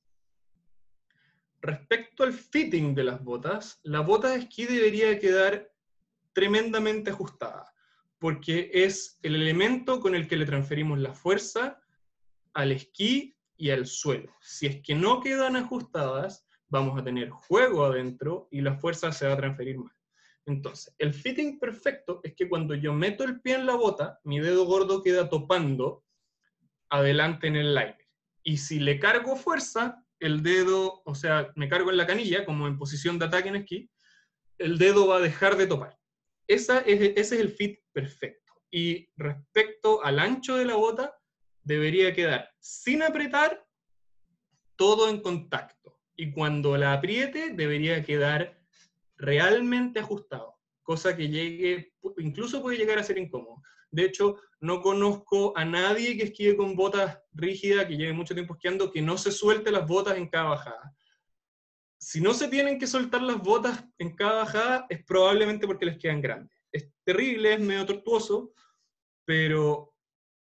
Respecto al fitting de las botas, la bota de esquí debería quedar tremendamente ajustada, porque es el elemento con el que le transferimos la fuerza al esquí y al suelo. Si es que no quedan ajustadas, vamos a tener juego adentro y la fuerza se va a transferir mal. Entonces, el fitting perfecto es que cuando yo meto el pie en la bota, mi dedo gordo queda topando adelante en el aire. Y si le cargo fuerza, el dedo, o sea, me cargo en la canilla, como en posición de ataque en esquí, el dedo va a dejar de topar. Esa es, ese es el fit perfecto. Y respecto al ancho de la bota, debería quedar sin apretar, todo en contacto. Y cuando la apriete, debería quedar realmente ajustado. Cosa que llegue, incluso puede llegar a ser incómodo. De hecho, no conozco a nadie que esquíe con botas rígidas, que lleve mucho tiempo esquiando, que no se suelte las botas en cada bajada. Si no se tienen que soltar las botas en cada bajada, es probablemente porque les quedan grandes. Es terrible, es medio tortuoso, pero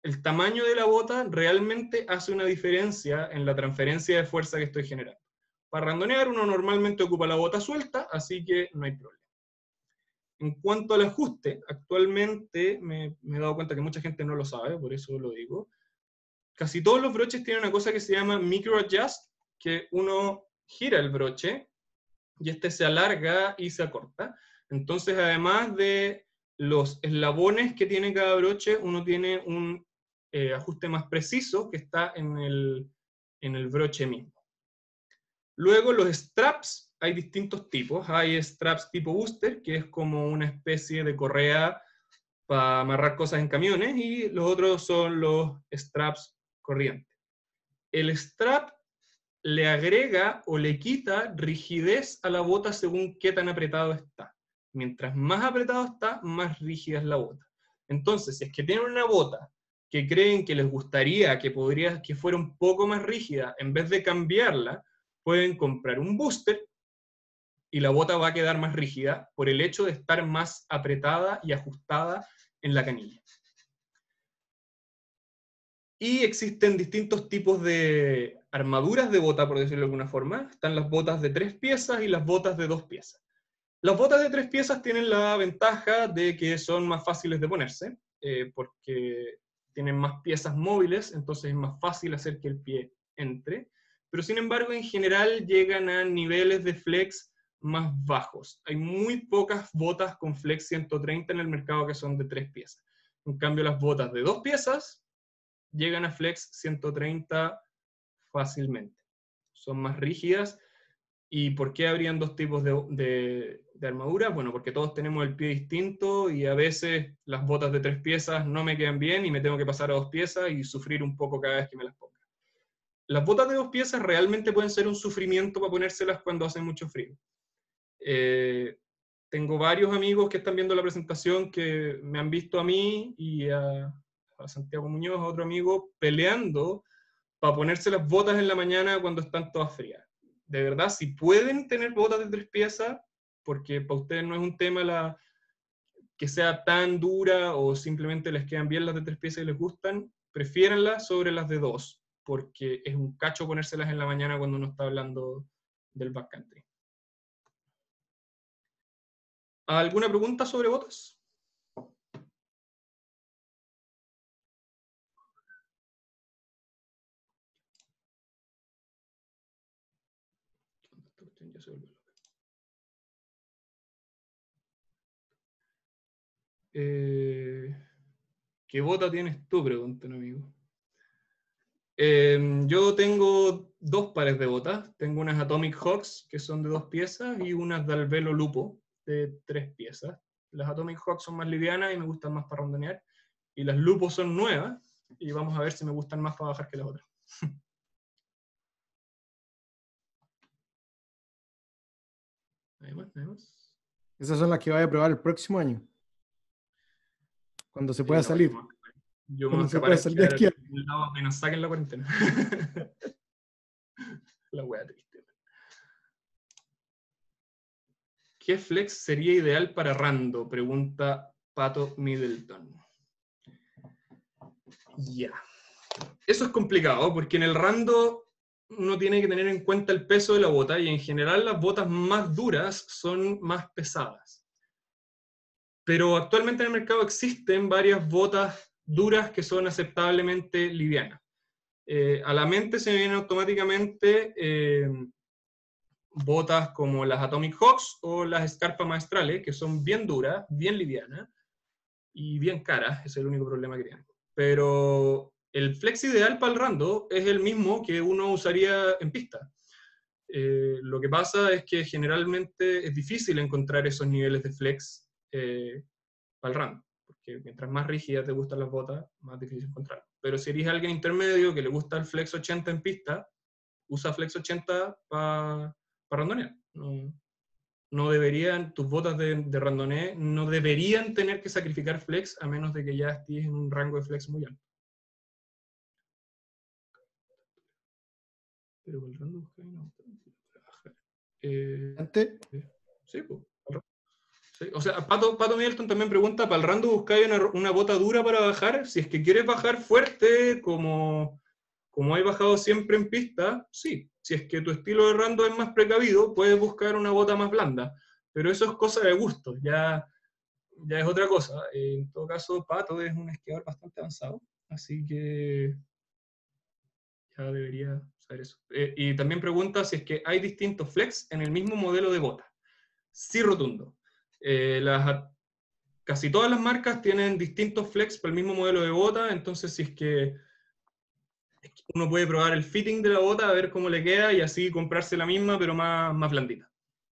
el tamaño de la bota realmente hace una diferencia en la transferencia de fuerza que estoy generando. Para randonear uno normalmente ocupa la bota suelta, así que no hay problema. En cuanto al ajuste, actualmente me, me he dado cuenta que mucha gente no lo sabe, por eso lo digo. Casi todos los broches tienen una cosa que se llama micro adjust, que uno gira el broche y este se alarga y se acorta. Entonces, además de los eslabones que tiene cada broche, uno tiene un eh, ajuste más preciso que está en el, en el broche mismo. Luego, los straps, hay distintos tipos. Hay straps tipo booster, que es como una especie de correa para amarrar cosas en camiones, y los otros son los straps corrientes. El strap le agrega o le quita rigidez a la bota según qué tan apretado está. Mientras más apretado está, más rígida es la bota. Entonces, si es que tienen una bota que creen que les gustaría que, podría, que fuera un poco más rígida, en vez de cambiarla, pueden comprar un booster y la bota va a quedar más rígida por el hecho de estar más apretada y ajustada en la canilla. Y existen distintos tipos de armaduras de bota, por decirlo de alguna forma. Están las botas de tres piezas y las botas de dos piezas. Las botas de tres piezas tienen la ventaja de que son más fáciles de ponerse, eh, porque tienen más piezas móviles, entonces es más fácil hacer que el pie entre. Pero sin embargo, en general llegan a niveles de flex más bajos. Hay muy pocas botas con flex ciento treinta en el mercado que son de tres piezas. En cambio, las botas de dos piezas llegan a flex ciento treinta fácilmente. Son más rígidas. ¿Y por qué habrían dos tipos de, de, de armadura? Bueno, porque todos tenemos el pie distinto y a veces las botas de tres piezas no me quedan bien y me tengo que pasar a dos piezas y sufrir un poco cada vez que me las ponga. Las botas de dos piezas realmente pueden ser un sufrimiento para ponérselas cuando hace mucho frío. Eh, tengo varios amigos que están viendo la presentación que me han visto a mí y a, a Santiago Muñoz, a otro amigo, peleando para ponerse las botas en la mañana cuando están todas frías. De verdad, si pueden tener botas de tres piezas, porque para ustedes no es un tema la, que sea tan dura o simplemente les quedan bien las de tres piezas y les gustan, prefiéranlas sobre las de dos, porque es un cacho ponérselas en la mañana cuando uno está hablando del backcountry. ¿Alguna pregunta sobre botas? Eh, ¿Qué bota tienes tú? Pregunta un amigo. Eh, yo tengo dos pares de botas. Tengo unas Atomic Hawks, que son de dos piezas, y unas Dalvelo Lupo, de tres piezas. Las Atomic Hawks son más livianas y me gustan más para rondonear. Y las Lupo son nuevas, y vamos a ver si me gustan más para bajar que las otras. ¿Hay más? ¿Hay más? Esas son las que voy a probar el próximo año. Cuando se pueda Sí, no, salir. Yo me, yo me Cuando voy a se escapar pueda a salir de esquiar esquiar. a algún lado apenas saquen la cuarentena. La wea triste. ¿Qué flex sería ideal para rando? Pregunta Pato Middleton. Ya. Eso es complicado, porque en el rando uno tiene que tener en cuenta el peso de la bota, y en general las botas más duras son más pesadas. Pero actualmente en el mercado existen varias botas duras que son aceptablemente livianas. Eh, a la mente se me vienen automáticamente eh, botas como las Atomic Hawks o las Scarpa Maestrale, que son bien duras, bien livianas y bien caras, ese es el único problema que tienen. Pero el flex ideal para el rando es el mismo que uno usaría en pista. Eh, lo que pasa es que generalmente es difícil encontrar esos niveles de flex eh, para el rando, porque mientras más rígidas te gustan las botas, más difícil encontrar. Pero si eres alguien intermedio que le gusta el flex ochenta en pista, usa flex ochenta para pa randonear. No, no deberían, tus botas de, de randoné no deberían tener que sacrificar flex a menos de que ya estés en un rango de flex muy alto. Pero el rango no, eh, Antes, sí, pues. Sí, o sea, Pato, Pato Middleton también pregunta, ¿para el rando buscáis una, una bota dura para bajar? Si es que quieres bajar fuerte, como, como hay bajado siempre en pista, sí. Si es que tu estilo de rando es más precavido, puedes buscar una bota más blanda. Pero eso es cosa de gusto, ya, ya es otra cosa. En todo caso, Pato es un esquiador bastante avanzado, así que ya debería saber eso. Eh, y también pregunta si es que hay distintos flex en el mismo modelo de bota. Sí, rotundo. Eh, las, casi todas las marcas tienen distintos flex para el mismo modelo de bota, entonces si es que uno puede probar el fitting de la bota, a ver cómo le queda y así comprarse la misma, pero más, más blandita.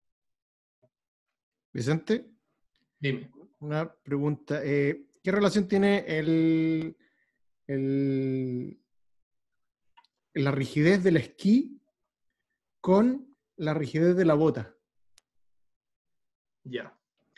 Vicente, Dime. una pregunta. eh, ¿qué relación tiene el, el- la rigidez del esquí con la rigidez de la bota? Ya.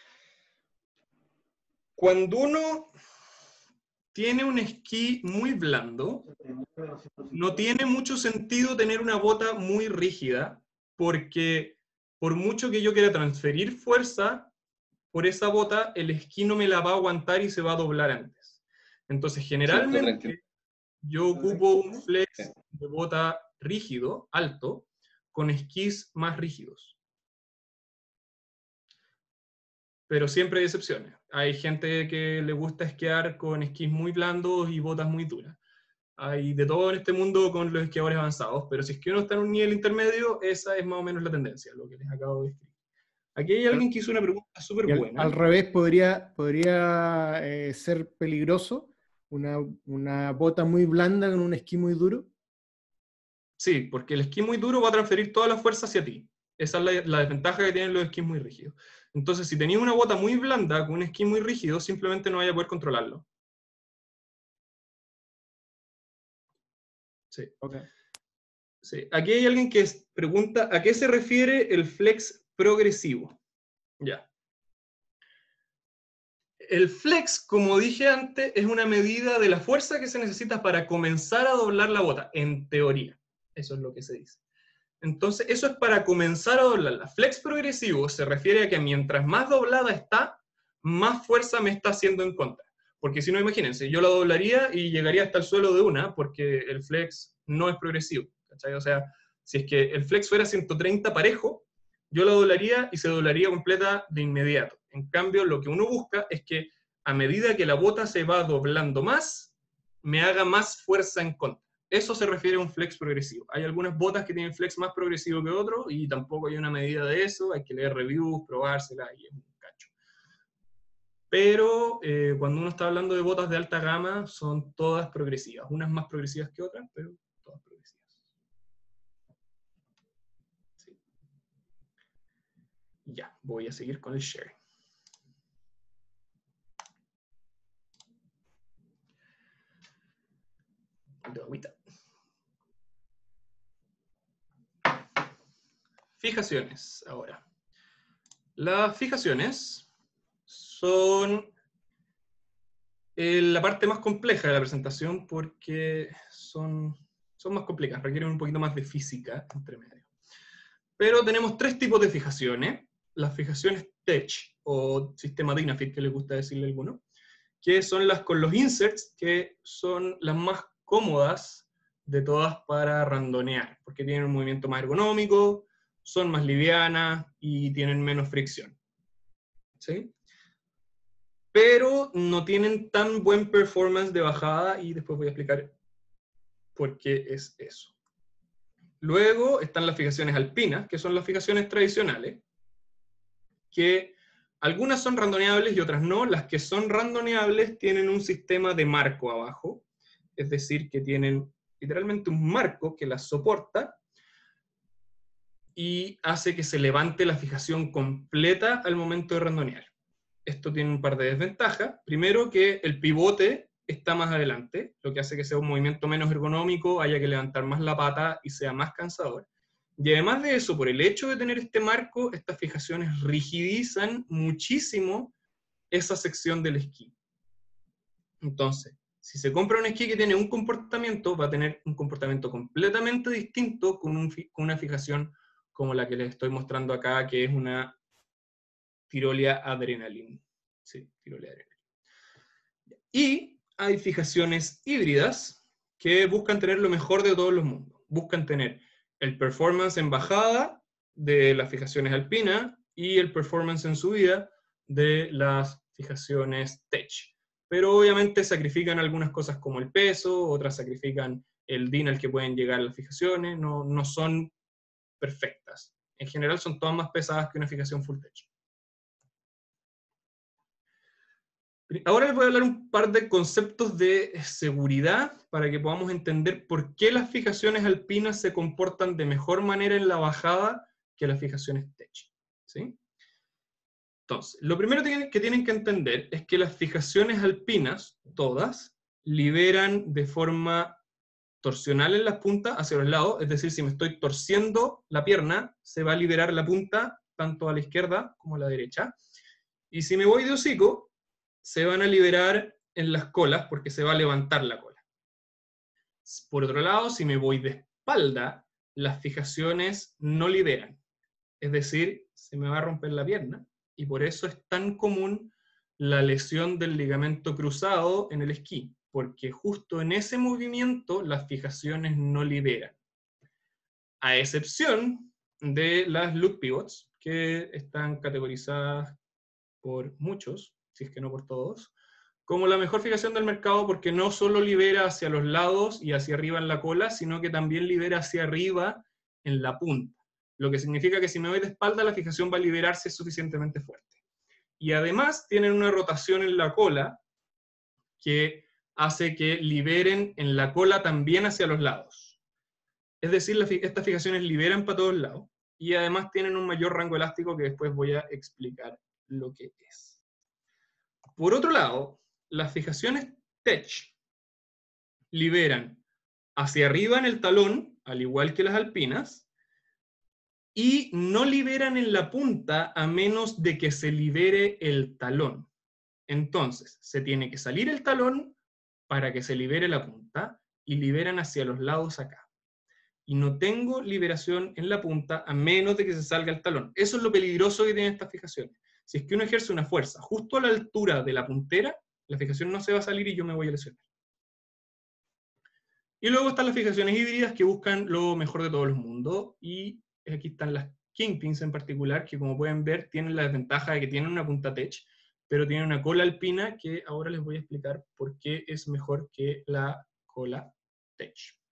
Cuando uno tiene un esquí muy blando, no tiene mucho sentido tener una bota muy rígida, porque por mucho que yo quiera transferir fuerza por esa bota, el esquí no me la va a aguantar y se va a doblar antes. Entonces, generalmente, yo ocupo un flex de bota rígido, alto, con esquís más rígidos. Pero siempre hay excepciones. Hay gente que le gusta esquiar con esquís muy blandos y botas muy duras. Hay de todo en este mundo con los esquiadores avanzados, pero si es que uno está en un nivel intermedio, esa es más o menos la tendencia, lo que les acabo de describir. Aquí hay alguien que hizo una pregunta súper Y al, buena. al revés, podría, podría eh, ser peligroso una, una bota muy blanda con un esquí muy duro. Sí, porque el esquí muy duro va a transferir toda la fuerza hacia ti. Esa es la, la desventaja que tienen los esquís muy rígidos. Entonces, si tenías una bota muy blanda con un esquí muy rígido, simplemente no vaya a poder controlarlo. Sí. Okay. Sí. Aquí hay alguien que pregunta, ¿a qué se refiere el flex progresivo? Ya. El flex, como dije antes, es una medida de la fuerza que se necesita para comenzar a doblar la bota, en teoría. Eso es lo que se dice. Entonces, eso es para comenzar a doblarla. Flex progresivo se refiere a que mientras más doblada está, más fuerza me está haciendo en contra. Porque si no, imagínense, yo la doblaría y llegaría hasta el suelo de una, porque el flex no es progresivo. ¿Cachai? O sea, si es que el flex fuera ciento treinta parejo, yo la doblaría y se doblaría completa de inmediato. En cambio, lo que uno busca es que a medida que la bota se va doblando más, me haga más fuerza en contra. Eso se refiere a un flex progresivo. Hay algunas botas que tienen flex más progresivo que otros y tampoco hay una medida de eso. Hay que leer reviews, probárselas y es un cacho. Pero eh, cuando uno está hablando de botas de alta gama, son todas progresivas. Unas más progresivas que otras, pero todas progresivas. Sí. Ya, voy a seguir con el share. Agüita. Fijaciones, ahora. Las fijaciones son eh, la parte más compleja de la presentación porque son, son más complicadas, requieren un poquito más de física entre medio. Pero tenemos tres tipos de fijaciones. Las fijaciones T E C H o sistema Dynafit, que les gusta decirle a alguno, que son las con los inserts, que son las más cómodas de todas para randonear, porque tienen un movimiento más ergonómico, son más livianas y tienen menos fricción. ¿Sí? Pero no tienen tan buen performance de bajada y después voy a explicar por qué es eso. Luego están las fijaciones alpinas, que son las fijaciones tradicionales, que algunas son randoneables y otras no. Las que son randoneables tienen un sistema de marco abajo, es decir, que tienen literalmente un marco que las soporta y hace que se levante la fijación completa al momento de randonear. Esto tiene un par de desventajas. Primero, que el pivote está más adelante, lo que hace que sea un movimiento menos ergonómico, haya que levantar más la pata y sea más cansador. Y además de eso, por el hecho de tener este marco, estas fijaciones rigidizan muchísimo esa sección del esquí. Entonces, si se compra un esquí que tiene un comportamiento, va a tener un comportamiento completamente distinto con, un, con una fijación como la que les estoy mostrando acá, que es una Tyrolia adrenaline. Sí, Tyrolia adrenaline. Y hay fijaciones híbridas que buscan tener lo mejor de todos los mundos. Buscan tener el performance en bajada de las fijaciones alpinas y el performance en subida de las fijaciones tech. Pero obviamente sacrifican algunas cosas como el peso, otras sacrifican el D I N al que pueden llegar las fijaciones, no, no son perfectas. En general son todas más pesadas que una fijación full tech. Ahora les voy a hablar un par de conceptos de seguridad para que podamos entender por qué las fijaciones alpinas se comportan de mejor manera en la bajada que las fijaciones tech. ¿Sí? Entonces, lo primero que tienen que entender es que las fijaciones alpinas, todas, liberan de forma torsional en las puntas hacia los lados, es decir, si me estoy torciendo la pierna, se va a liberar la punta tanto a la izquierda como a la derecha, y si me voy de hocico, se van a liberar en las colas porque se va a levantar la cola. Por otro lado, si me voy de espalda, las fijaciones no liberan, es decir, se me va a romper la pierna, y por eso es tan común la lesión del ligamento cruzado en el esquí, porque justo en ese movimiento las fijaciones no liberan. A excepción de las loop pivots, que están categorizadas por muchos, si es que no por todos, como la mejor fijación del mercado porque no solo libera hacia los lados y hacia arriba en la cola, sino que también libera hacia arriba en la punta. Lo que significa que si me voy de espalda, la fijación va a liberarse suficientemente fuerte. Y además tienen una rotación en la cola que hace que liberen en la cola también hacia los lados. Es decir, la, estas fijaciones liberan para todos lados, y además tienen un mayor rango elástico que después voy a explicar lo que es. Por otro lado, las fijaciones tech liberan hacia arriba en el talón, al igual que las alpinas, y no liberan en la punta a menos de que se libere el talón. Entonces, se tiene que salir el talón para que se libere la punta, y liberan hacia los lados acá. Y no tengo liberación en la punta a menos de que se salga el talón. Eso es lo peligroso que tienen estas fijaciones. Si es que uno ejerce una fuerza justo a la altura de la puntera, la fijación no se va a salir y yo me voy a lesionar. Y luego están las fijaciones híbridas que buscan lo mejor de todos los mundos, y aquí están las kingpins en particular, que como pueden ver tienen la desventaja de que tienen una punta tech, pero tienen una cola alpina que ahora les voy a explicar por qué es mejor que la cola tech.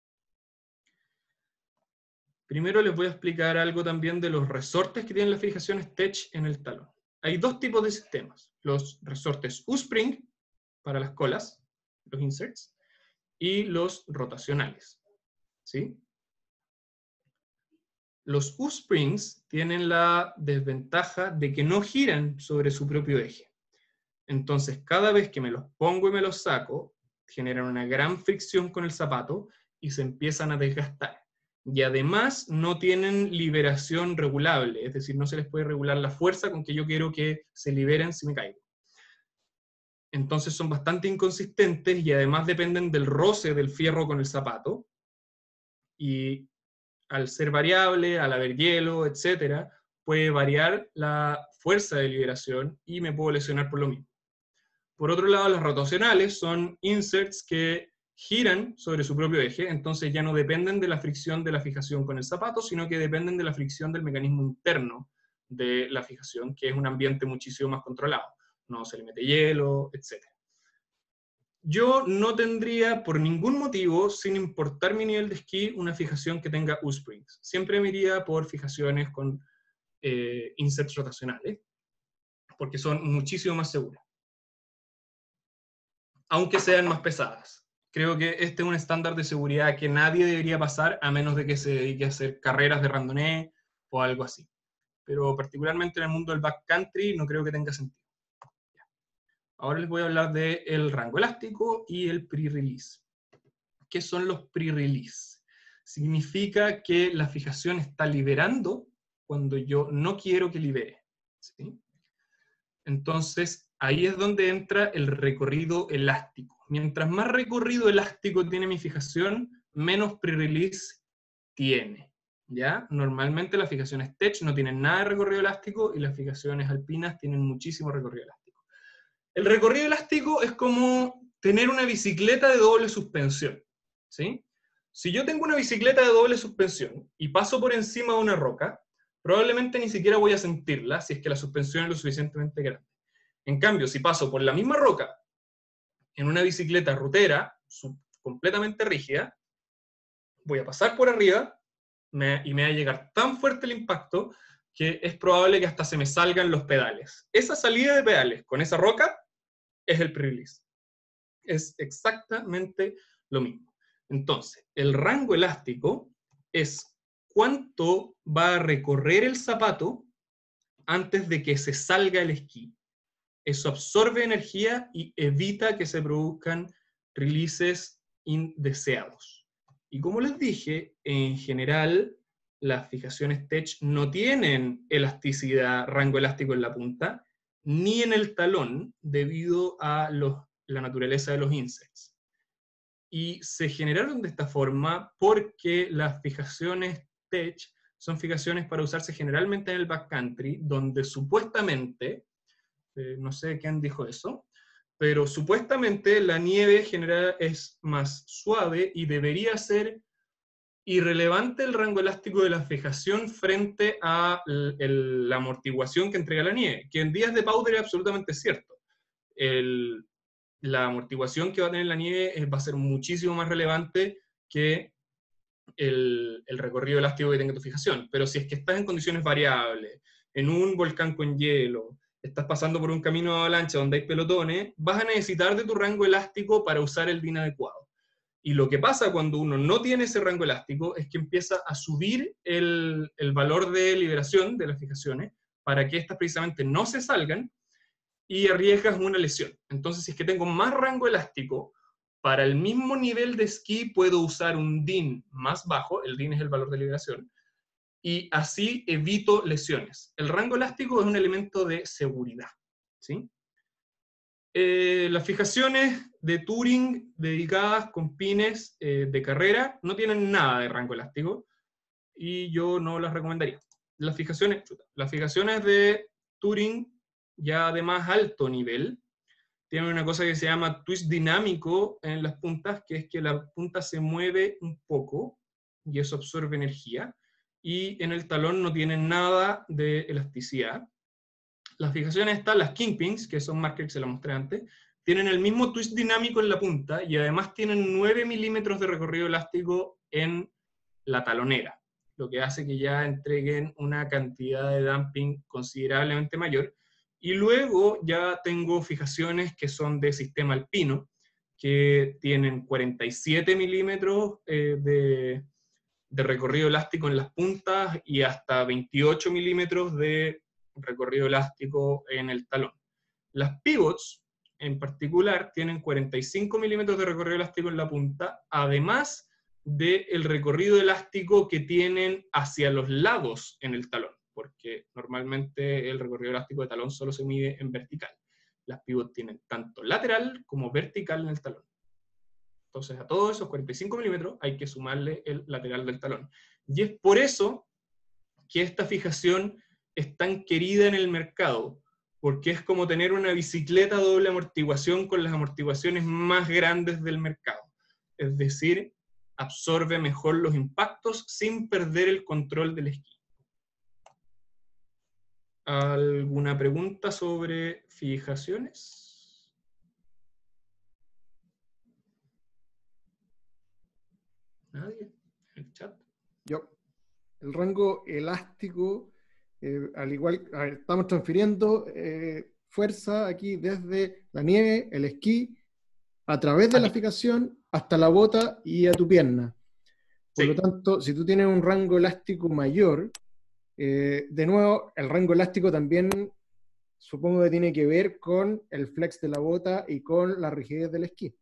Primero les voy a explicar algo también de los resortes que tienen las fijaciones tech en el talón. Hay dos tipos de sistemas, los resortes U-spring para las colas, los inserts, y los rotacionales, ¿sí? Los U-springs tienen la desventaja de que no giran sobre su propio eje. Entonces, cada vez que me los pongo y me los saco, generan una gran fricción con el zapato y se empiezan a desgastar. Y además no tienen liberación regulable, es decir, no se les puede regular la fuerza con que yo quiero que se liberen si me caigo. Entonces son bastante inconsistentes y además dependen del roce del fierro con el zapato. Y al ser variable, al haber hielo, etcétera, puede variar la fuerza de liberación y me puedo lesionar por lo mismo. Por otro lado, las rotacionales son inserts que giran sobre su propio eje, entonces ya no dependen de la fricción de la fijación con el zapato, sino que dependen de la fricción del mecanismo interno de la fijación, que es un ambiente muchísimo más controlado. No se le mete hielo, etcétera. Yo no tendría, por ningún motivo, sin importar mi nivel de esquí, una fijación que tenga U-springs. Siempre me iría por fijaciones con eh, inserts rotacionales, porque son muchísimo más seguras. Aunque sean más pesadas. Creo que este es un estándar de seguridad que nadie debería pasar a menos de que se dedique a hacer carreras de randonnée o algo así. Pero particularmente en el mundo del backcountry no creo que tenga sentido. Ahora les voy a hablar del rango elástico y el pre-release. ¿Qué son los pre-release? Significa que la fijación está liberando cuando yo no quiero que libere, ¿sí? Entonces, ahí es donde entra el recorrido elástico. Mientras más recorrido elástico tiene mi fijación, menos pre-release tiene. ¿ya? Normalmente las fijaciones tech no tienen nada de recorrido elástico y las fijaciones alpinas tienen muchísimo recorrido elástico. El recorrido elástico es como tener una bicicleta de doble suspensión, ¿sí? Si yo tengo una bicicleta de doble suspensión y paso por encima de una roca, probablemente ni siquiera voy a sentirla si es que la suspensión es lo suficientemente grande. En cambio, si paso por la misma roca en una bicicleta rutera, completamente rígida, voy a pasar por arriba me, y me va a llegar tan fuerte el impacto que es probable que hasta se me salgan los pedales. Esa salida de pedales con esa roca es el pre-release. Es exactamente lo mismo. Entonces, el rango elástico es cuánto va a recorrer el zapato antes de que se salga el esquí. Eso absorbe energía y evita que se produzcan releases indeseados. Y como les dije, en general, las fijaciones tech no tienen elasticidad, rango elástico en la punta, ni en el talón, debido a los, la naturaleza de los insects. Y se generaron de esta forma porque las fijaciones tech son fijaciones para usarse generalmente en el backcountry, donde supuestamente, eh, no sé quién dijo eso, pero supuestamente la nieve general es más suave y debería ser irrelevante el rango elástico de la fijación frente a el, el, la amortiguación que entrega la nieve, que en días de powder es absolutamente cierto. El, la amortiguación que va a tener la nieve va a ser muchísimo más relevante que el, el recorrido elástico que tenga tu fijación. Pero si es que estás en condiciones variables, en un volcán con hielo, estás pasando por un camino de avalancha donde hay pelotones, vas a necesitar de tu rango elástico para usar el D I N adecuado. Y lo que pasa cuando uno no tiene ese rango elástico es que empieza a subir el, el valor de liberación de las fijaciones para que éstas precisamente no se salgan y arriesgas una lesión. Entonces, si es que tengo más rango elástico, para el mismo nivel de esquí puedo usar un D I N más bajo, el D I N es el valor de liberación, y así evito lesiones. El rango elástico es un elemento de seguridad, ¿sí? Eh, las fijaciones de Touring dedicadas con pines eh, de carrera no tienen nada de rango elástico y yo no las recomendaría. Las fijaciones, chuta, las fijaciones de Touring ya de más alto nivel tienen una cosa que se llama twist dinámico en las puntas, que es que la punta se mueve un poco y eso absorbe energía, y en el talón no tienen nada de elasticidad. Las fijaciones están, las Kingpins, que son marcas que se las mostré antes, tienen el mismo twist dinámico en la punta y además tienen nueve milímetros de recorrido elástico en la talonera, lo que hace que ya entreguen una cantidad de damping considerablemente mayor. Y luego ya tengo fijaciones que son de sistema alpino, que tienen cuarenta y siete milímetros eh, de, de recorrido elástico en las puntas y hasta veintiocho milímetros de recorrido elástico en el talón. Las pivots, en particular, tienen cuarenta y cinco milímetros de recorrido elástico en la punta, además del recorrido elástico que tienen hacia los lados en el talón, porque normalmente el recorrido elástico de talón solo se mide en vertical. Las pivots tienen tanto lateral como vertical en el talón. Entonces a todos esos cuarenta y cinco milímetros hay que sumarle el lateral del talón. Y es por eso que esta fijación es tan querida en el mercado, porque es como tener una bicicleta doble amortiguación con las amortiguaciones más grandes del mercado. Es decir, absorbe mejor los impactos sin perder el control del esquí. ¿Alguna pregunta sobre fijaciones? ¿Nadie? ¿En el chat? Yo. El rango elástico, eh, al igual, a ver, estamos transfiriendo eh, fuerza aquí desde la nieve, el esquí, a través de la fijación hasta la bota y a tu pierna. Por Sí. lo tanto, si tú tienes un rango elástico mayor, eh, de nuevo, el rango elástico también supongo que tiene que ver con el flex de la bota y con la rigidez del esquí.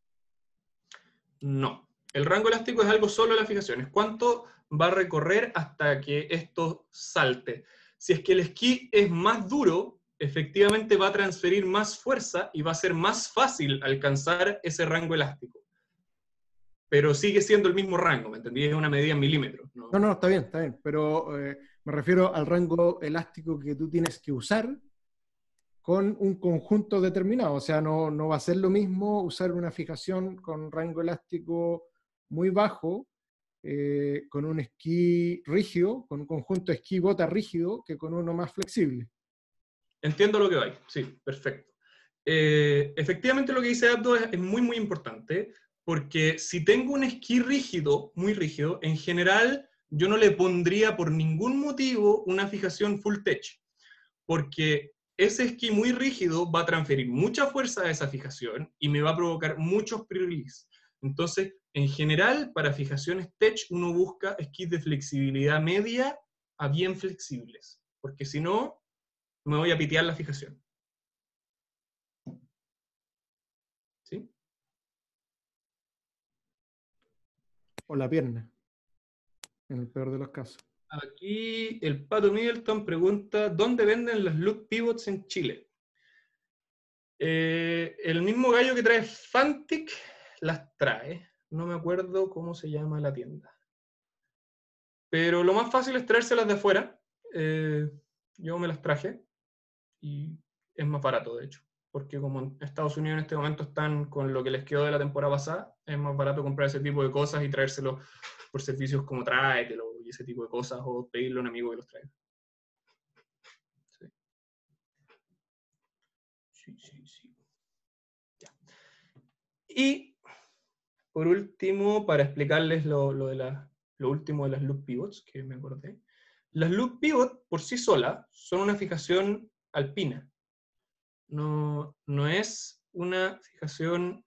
No. El rango elástico es algo solo de las fijaciones. ¿Cuánto va a recorrer hasta que esto salte? Si es que el esquí es más duro, efectivamente va a transferir más fuerza y va a ser más fácil alcanzar ese rango elástico. pero sigue siendo el mismo rango, ¿me entendí? Es una medida en milímetros. No, No, no, está bien, está bien, pero eh, me refiero al rango elástico que tú tienes que usar con un conjunto determinado. O sea, no, no va a ser lo mismo usar una fijación con rango elástico muy bajo, eh, con un esquí rígido, con un conjunto esquí-bota rígido, que con uno más flexible. Entiendo lo que vais, sí, perfecto. Eh, efectivamente lo que dice Abdo es, es muy, muy importante, porque si tengo un esquí rígido, muy rígido, en general yo no le pondría por ningún motivo una fijación full tech, porque ese esquí muy rígido va a transferir mucha fuerza a esa fijación y me va a provocar muchos pre-release. Entonces, en general, para fijaciones tech uno busca esquís de flexibilidad media a bien flexibles, porque si no, me voy a pitear la fijación. ¿Sí? O la pierna, en el peor de los casos. Aquí el Pato Middleton pregunta, ¿dónde venden las loop pivots en Chile? Eh, el mismo gallo que trae Fantic las trae. No me acuerdo cómo se llama la tienda. Pero lo más fácil es traérselas de afuera. Eh, yo me las traje y es más barato, de hecho. Porque como en Estados Unidos en este momento están con lo que les quedó de la temporada pasada, es más barato comprar ese tipo de cosas y traérselo por servicios como Tráetelo y ese tipo de cosas, o pedirle a un amigo que los traiga. Sí, sí, sí. sí. Ya. Y por último, para explicarles lo, lo, de la, lo último de las loop pivots, que me acordé. Las loop pivot por sí solas son una fijación alpina. No, no es una fijación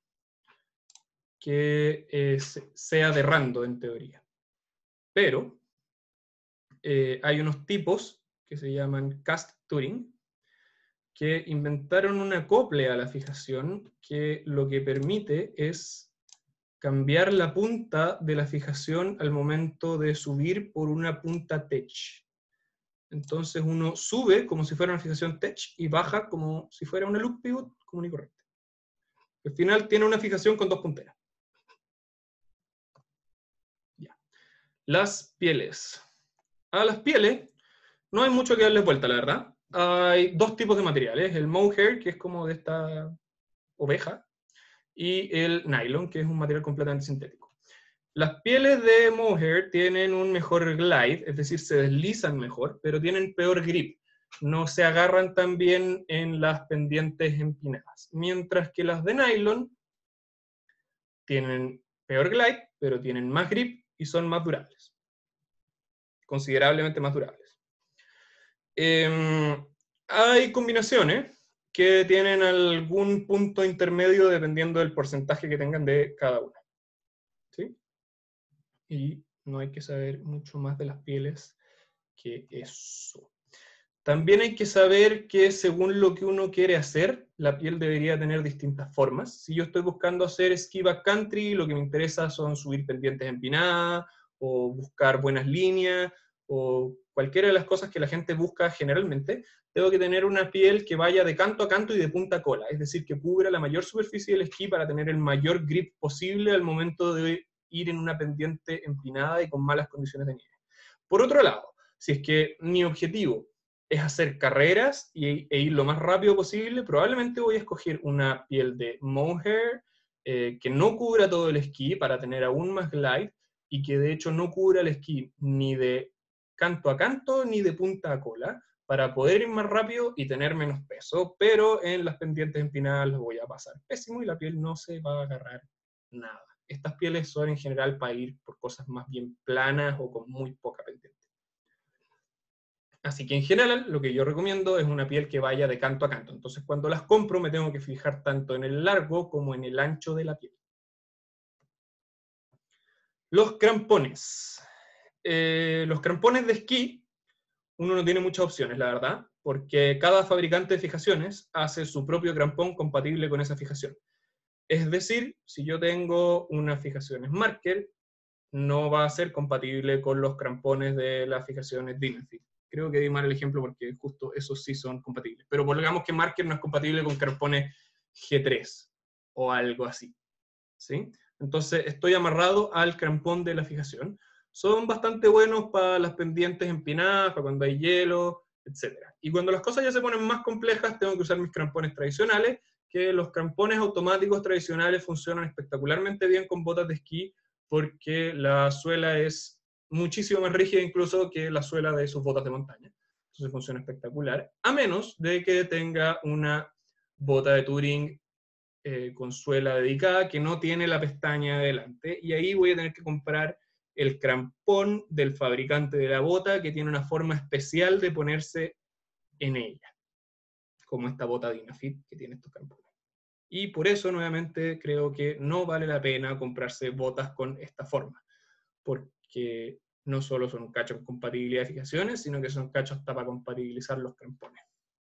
que eh, sea de rando en teoría. Pero eh, hay unos tipos que se llaman cast Turing que inventaron un acople a la fijación que lo que permite es cambiar la punta de la fijación al momento de subir por una punta tech. Entonces uno sube como si fuera una fijación tech y baja como si fuera una loop pivot común y corriente. Al final tiene una fijación con dos punteras. Ya. Las pieles. A las pieles no hay mucho que darle vuelta, la verdad. Hay dos tipos de materiales. El mohair, que es como de esta oveja, y el nylon, que es un material completamente sintético. Las pieles de mohair tienen un mejor glide, es decir, se deslizan mejor, pero tienen peor grip. No se agarran tan bien en las pendientes empinadas. Mientras que las de nylon tienen peor glide, pero tienen más grip y son más durables. Considerablemente más durables. Eh, hay combinaciones que tienen algún punto intermedio dependiendo del porcentaje que tengan de cada una. ¿Sí? Y no hay que saber mucho más de las pieles que eso. También hay que saber que según lo que uno quiere hacer, la piel debería tener distintas formas. Si yo estoy buscando hacer ski backcountry, lo que me interesa son subir pendientes empinadas, o buscar buenas líneas, o cualquiera de las cosas que la gente busca generalmente, tengo que tener una piel que vaya de canto a canto y de punta a cola, es decir, que cubra la mayor superficie del esquí para tener el mayor grip posible al momento de ir en una pendiente empinada y con malas condiciones de nieve. Por otro lado, si es que mi objetivo es hacer carreras y, e ir lo más rápido posible, probablemente voy a escoger una piel de mohair eh, que no cubra todo el esquí para tener aún más glide y que de hecho no cubra el esquí ni de canto a canto ni de punta a cola para poder ir más rápido y tener menos peso, pero en las pendientes empinadas lo voy a pasar pésimo y la piel no se va a agarrar nada. Estas pieles son en general para ir por cosas más bien planas o con muy poca pendiente. Así que en general lo que yo recomiendo es una piel que vaya de canto a canto. Entonces cuando las compro me tengo que fijar tanto en el largo como en el ancho de la piel. Los crampones. Eh, los crampones de esquí, uno no tiene muchas opciones, la verdad, porque cada fabricante de fijaciones hace su propio crampón compatible con esa fijación. Es decir, si yo tengo unas fijaciones Marker, no va a ser compatible con los crampones de las fijaciones Dynafit. Creo que di mal el ejemplo porque justo esos sí son compatibles. Pero digamos que Marker no es compatible con crampones G tres o algo así. ¿Sí? Entonces estoy amarrado al crampón de la fijación. Son bastante buenos para las pendientes empinadas, para cuando hay hielo, etcétera. Y cuando las cosas ya se ponen más complejas, tengo que usar mis crampones tradicionales, que los crampones automáticos tradicionales funcionan espectacularmente bien con botas de esquí, porque la suela es muchísimo más rígida incluso que la suela de sus botas de montaña. Entonces funciona espectacular, a menos de que tenga una bota de touring eh, con suela dedicada que no tiene la pestaña adelante, y ahí voy a tener que comprar el crampón del fabricante de la bota, que tiene una forma especial de ponerse en ella, como esta bota Dynafit que tiene estos crampones. Y por eso, nuevamente, creo que no vale la pena comprarse botas con esta forma, porque no solo son un cacho con compatibilidad de fijaciones, sino que son cachos hasta para compatibilizar los crampones.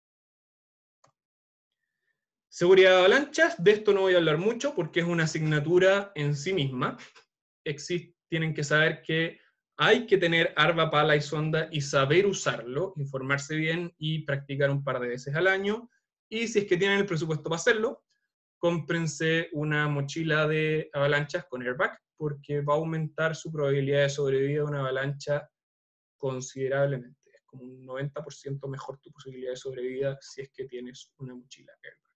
Seguridad de avalanchas, de esto no voy a hablar mucho, porque es una asignatura en sí misma. Existe, tienen que saber que hay que tener arpa, pala y sonda y saber usarlo, informarse bien y practicar un par de veces al año. Y si es que tienen el presupuesto para hacerlo, cómprense una mochila de avalanchas con airbag, porque va a aumentar su probabilidad de sobrevivir a una avalancha considerablemente. Es como un noventa por ciento mejor tu posibilidad de sobrevivir si es que tienes una mochila airbag.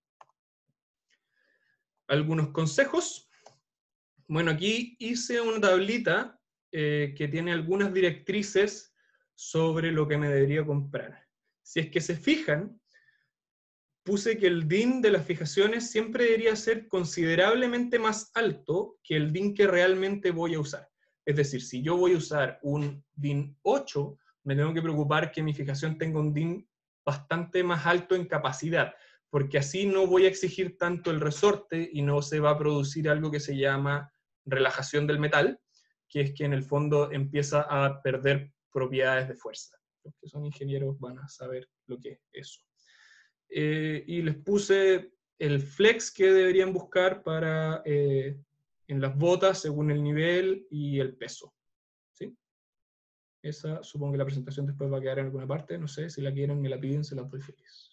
Algunos consejos. Bueno, aquí hice una tablita eh, que tiene algunas directrices sobre lo que me debería comprar. Si es que se fijan, puse que el D I N de las fijaciones siempre debería ser considerablemente más alto que el D I N que realmente voy a usar. Es decir, si yo voy a usar un D I N ocho, me tengo que preocupar que mi fijación tenga un D I N bastante más alto en capacidad, porque así no voy a exigir tanto el resorte y no se va a producir algo que se llama relajación del metal, que es que en el fondo empieza a perder propiedades de fuerza. Los que son ingenieros van a saber lo que es eso. Eh, y les puse el flex que deberían buscar para, eh, en las botas según el nivel y el peso. ¿Sí? Esa, supongo que la presentación después va a quedar en alguna parte, no sé, si la quieren, me la piden, se la doy feliz.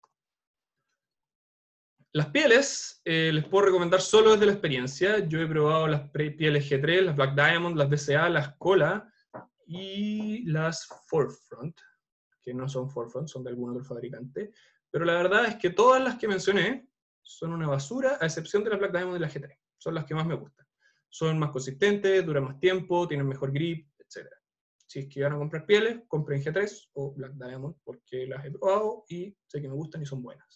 Las pieles, eh, les puedo recomendar solo desde la experiencia. Yo he probado las pieles G tres, las Black Diamond, las B C A, las Cola y las Forefront, que no son Forefront, son de algún otro fabricante. Pero la verdad es que todas las que mencioné son una basura, a excepción de la Black Diamond y la G tres. Son las que más me gustan. Son más consistentes, duran más tiempo, tienen mejor grip, etcétera. Si es que van a comprar pieles, compren G tres o Black Diamond, porque las he probado y sé que me gustan y son buenas.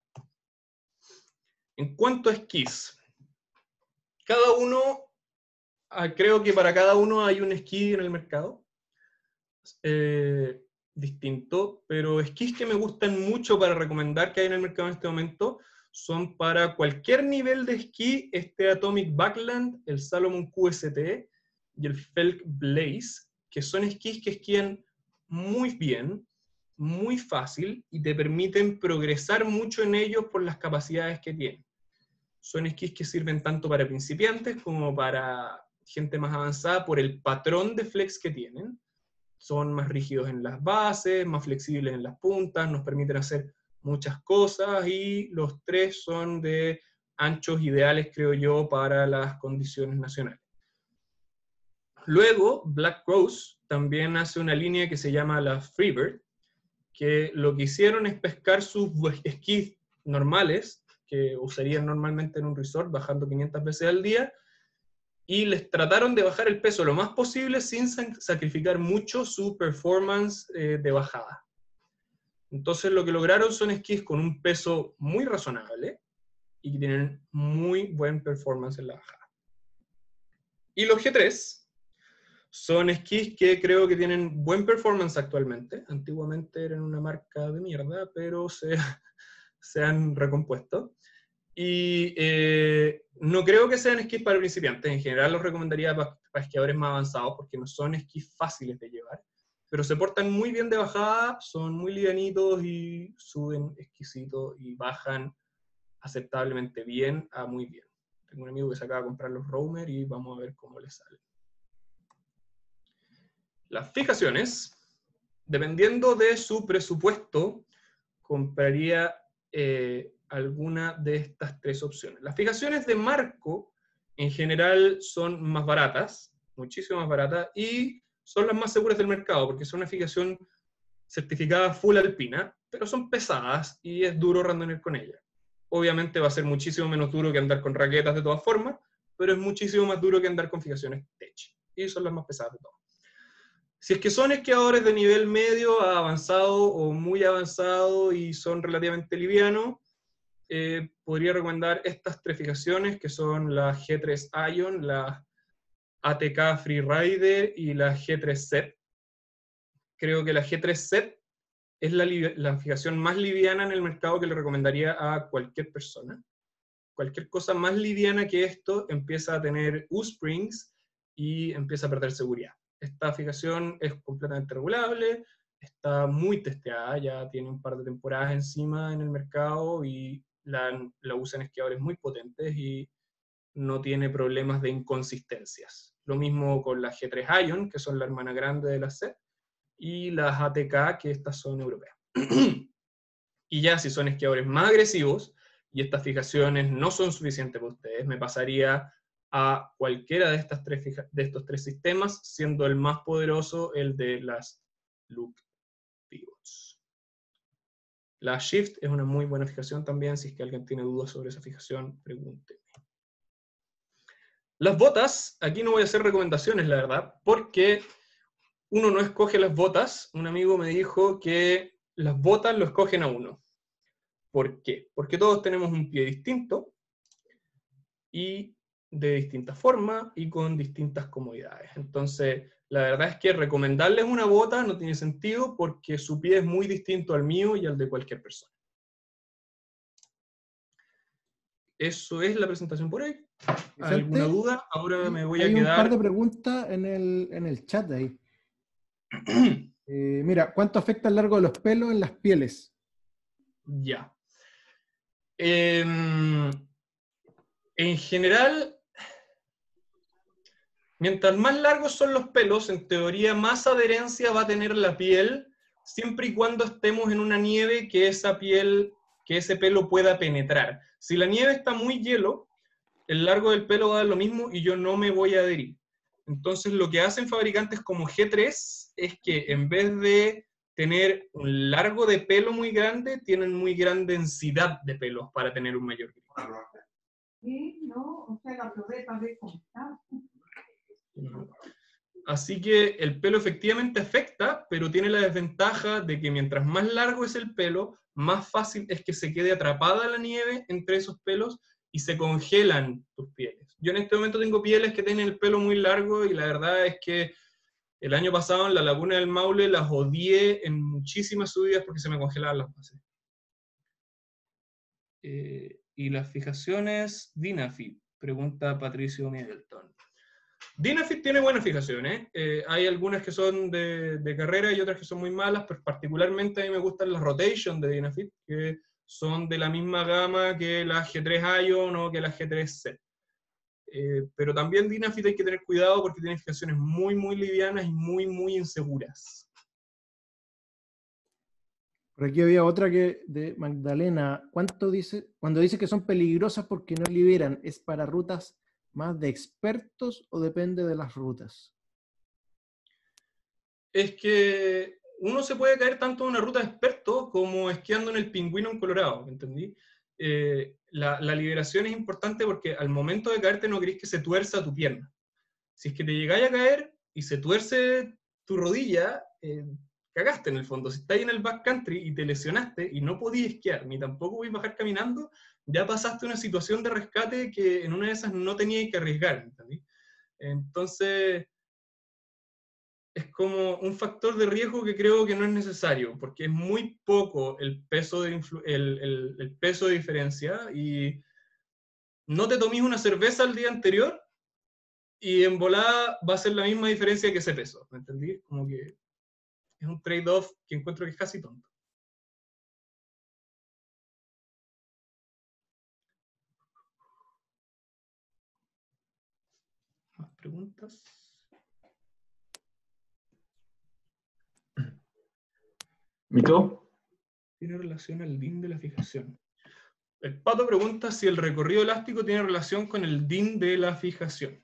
En cuanto a esquís, cada uno, creo que para cada uno hay un esquí en el mercado. Eh, distinto, pero esquís que me gustan mucho para recomendar que hay en el mercado en este momento son para cualquier nivel de esquí, este Atomic Backland, el Salomon Q S T y el Felk Blaze, que son esquís que esquían muy bien, muy fácil y te permiten progresar mucho en ellos por las capacidades que tienen. Son esquís que sirven tanto para principiantes como para gente más avanzada por el patrón de flex que tienen. Son más rígidos en las bases, más flexibles en las puntas, nos permiten hacer muchas cosas y los tres son de anchos ideales, creo yo, para las condiciones nacionales. Luego, Black Rose también hace una línea que se llama la Freebird, que lo que hicieron es pescar sus esquís normales, que usarían normalmente en un resort, bajando quinientas veces al día, y les trataron de bajar el peso lo más posible sin sacrificar mucho su performance eh, de bajada. Entonces lo que lograron son esquís con un peso muy razonable y que tienen muy buen performance en la bajada. Y los G tres son esquís que creo que tienen buen performance actualmente. Antiguamente eran una marca de mierda, pero se, se han recompuesto. Y eh, no creo que sean esquís para principiantes. En general los recomendaría para, para esquiadores más avanzados porque no son esquís fáciles de llevar. Pero se portan muy bien de bajada, son muy livianitos y suben exquisito y bajan aceptablemente bien a muy bien. Tengo un amigo que se acaba de comprar los Roamer y vamos a ver cómo les sale. Las fijaciones, dependiendo de su presupuesto, compraría... Eh, alguna de estas tres opciones. Las fijaciones de marco En general son más baratas, muchísimo más baratas, y son las más seguras del mercado, porque son una fijación certificada full alpina, pero son pesadas y es duro randonear con ellas. Obviamente va a ser muchísimo menos duro que andar con raquetas de todas formas, pero es muchísimo más duro que andar con fijaciones tech, y son las más pesadas de todas. Si es que son esquiadores de nivel medio a avanzado o muy avanzado y son relativamente livianos, eh, podría recomendar estas tres fijaciones, que son la G tres Ion, la A T K Freerider y la G tres Z. Creo que la G tres Z es la, la fijación más liviana en el mercado que le recomendaría a cualquier persona. Cualquier cosa más liviana que esto empieza a tener U-springs y empieza a perder seguridad. Esta fijación es completamente regulable, está muy testeada, ya tiene un par de temporadas encima en el mercado y la, la usan esquiadores muy potentes y no tiene problemas de inconsistencias. Lo mismo con la G tres Ion, que son la hermana grande de la Z, y las A T K, que estas son europeas. Y ya si son esquiadores más agresivos, y estas fijaciones no son suficientes para ustedes, me pasaría a cualquiera de, estas tres fija de estos tres sistemas, siendo el más poderoso el de las Loop Pivots. La Shift es una muy buena fijación también, si es que alguien tiene dudas sobre esa fijación, pregúnteme. Las botas, aquí no voy a hacer recomendaciones, la verdad, porque uno no escoge las botas. Un amigo me dijo que las botas lo escogen a uno. ¿Por qué? Porque todos tenemos un pie distinto, y de distinta forma, y con distintas comodidades. Entonces, la verdad es que recomendarles una bota no tiene sentido, porque su pie es muy distinto al mío y al de cualquier persona. Eso es la presentación por ahí. ¿Alguna Vicente, duda? Ahora me voy a hay un par de quedar... preguntas en el, en el chat ahí. Eh, mira, ¿cuánto afecta el largo de los pelos en las pieles? Ya. Eh, en general, mientras más largos son los pelos, en teoría más adherencia va a tener la piel, siempre y cuando estemos en una nieve que esa piel, que ese pelo pueda penetrar. Si la nieve está muy hielo, el largo del pelo va a dar lo mismo y yo no me voy a adherir. Entonces lo que hacen fabricantes como G tres es que en vez de tener un largo de pelo muy grande, tienen muy gran densidad de pelos para tener un mayor grip. Sí, no, o sea, la probé para ver cómo está. Así que el pelo efectivamente afecta, pero tiene la desventaja de que mientras más largo es el pelo, más fácil es que se quede atrapada la nieve entre esos pelos y se congelan tus pieles. Yo en este momento tengo pieles que tienen el pelo muy largo y la verdad es que el año pasado en la Laguna del Maule las odié en muchísimas subidas porque se me congelaban las bases. Eh, y las fijaciones Dynafit, pregunta Patricio Middleton. Dynafit tiene buenas fijaciones, eh, hay algunas que son de, de carrera y otras que son muy malas, pero particularmente a mí me gustan las Rotation de Dynafit, que son de la misma gama que la G tres Ion o que la G tres Z. Eh, pero también Dynafit hay que tener cuidado porque tiene fijaciones muy, muy livianas y muy, muy inseguras. Por aquí había otra que de Magdalena. ¿Cuánto dice? Cuando dice que son peligrosas porque no liberan, ¿es para rutas más de expertos o depende de las rutas? Es que uno se puede caer tanto en una ruta de experto como esquiando en el Pingüino en Colorado, ¿me entendí? Eh, la, la liberación es importante porque al momento de caerte no querés que se tuerza tu pierna. Si es que te llegáis a caer y se tuerce tu rodilla, eh, cagaste en el fondo. Si estás en el backcountry y te lesionaste y no podías esquiar, ni tampoco podías bajar caminando, ya pasaste una situación de rescate que en una de esas no tenías que arriesgar, ¿entendí? Entonces, es como un factor de riesgo que creo que no es necesario, porque es muy poco el peso de, el, el, el peso de diferencia, y no te tomís una cerveza el día anterior y en volada va a ser la misma diferencia que ese peso, ¿me entendí? Como que es un trade-off que encuentro que es casi tonto. ¿Más preguntas? ¿Mito? Tiene relación al D I N de la fijación. El Pato pregunta si el recorrido elástico tiene relación con el D I N de la fijación.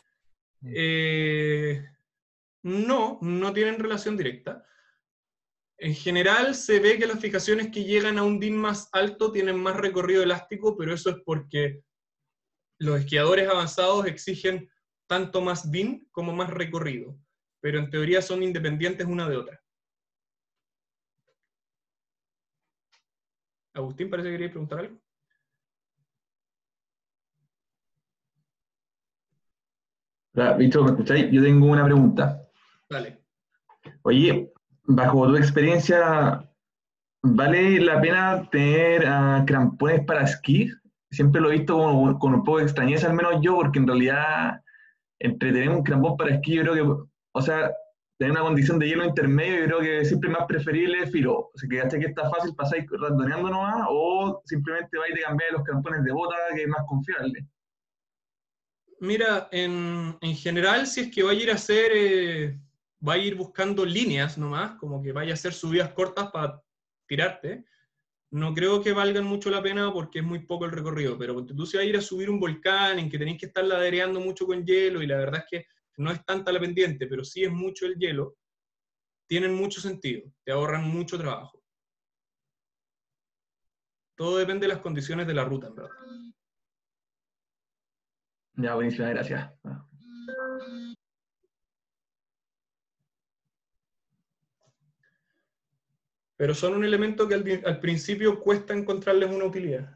Eh, no, no tienen relación directa. En general se ve que las fijaciones que llegan a un D I N más alto tienen más recorrido elástico, pero eso es porque los esquiadores avanzados exigen tanto más D I N como más recorrido, pero en teoría son independientes una de otra. Agustín, parece que querías preguntar algo. Hola, Víctor, ¿me escucháis? Yo tengo una pregunta. Dale. Oye, bajo tu experiencia, ¿vale la pena tener ah, crampones para esquí? Siempre lo he visto como- con un poco de extrañeza, al menos yo, porque en realidad, entre tener un crampón para esquí, yo creo que, o sea, tener una condición de hielo intermedio, yo creo que siempre es más preferible filo. O sea, que hasta que está fácil, pasáis randoneando nomás, o simplemente vais a cambiar los crampones de bota, que es más confiable. Mira, en, en general, si es que va a ir a hacer, eh, va a ir buscando líneas nomás, como que vaya a hacer subidas cortas para tirarte, no creo que valgan mucho la pena porque es muy poco el recorrido, pero ponte tú si vas a ir a subir un volcán en que tenéis que estar ladereando mucho con hielo, y la verdad es que no es tanta la pendiente, pero sí es mucho el hielo, tienen mucho sentido, te ahorran mucho trabajo. Todo depende de las condiciones de la ruta, en verdad. Ya, buenísima, gracias. Ah. Pero son un elemento que al, al principio cuesta encontrarles una utilidad.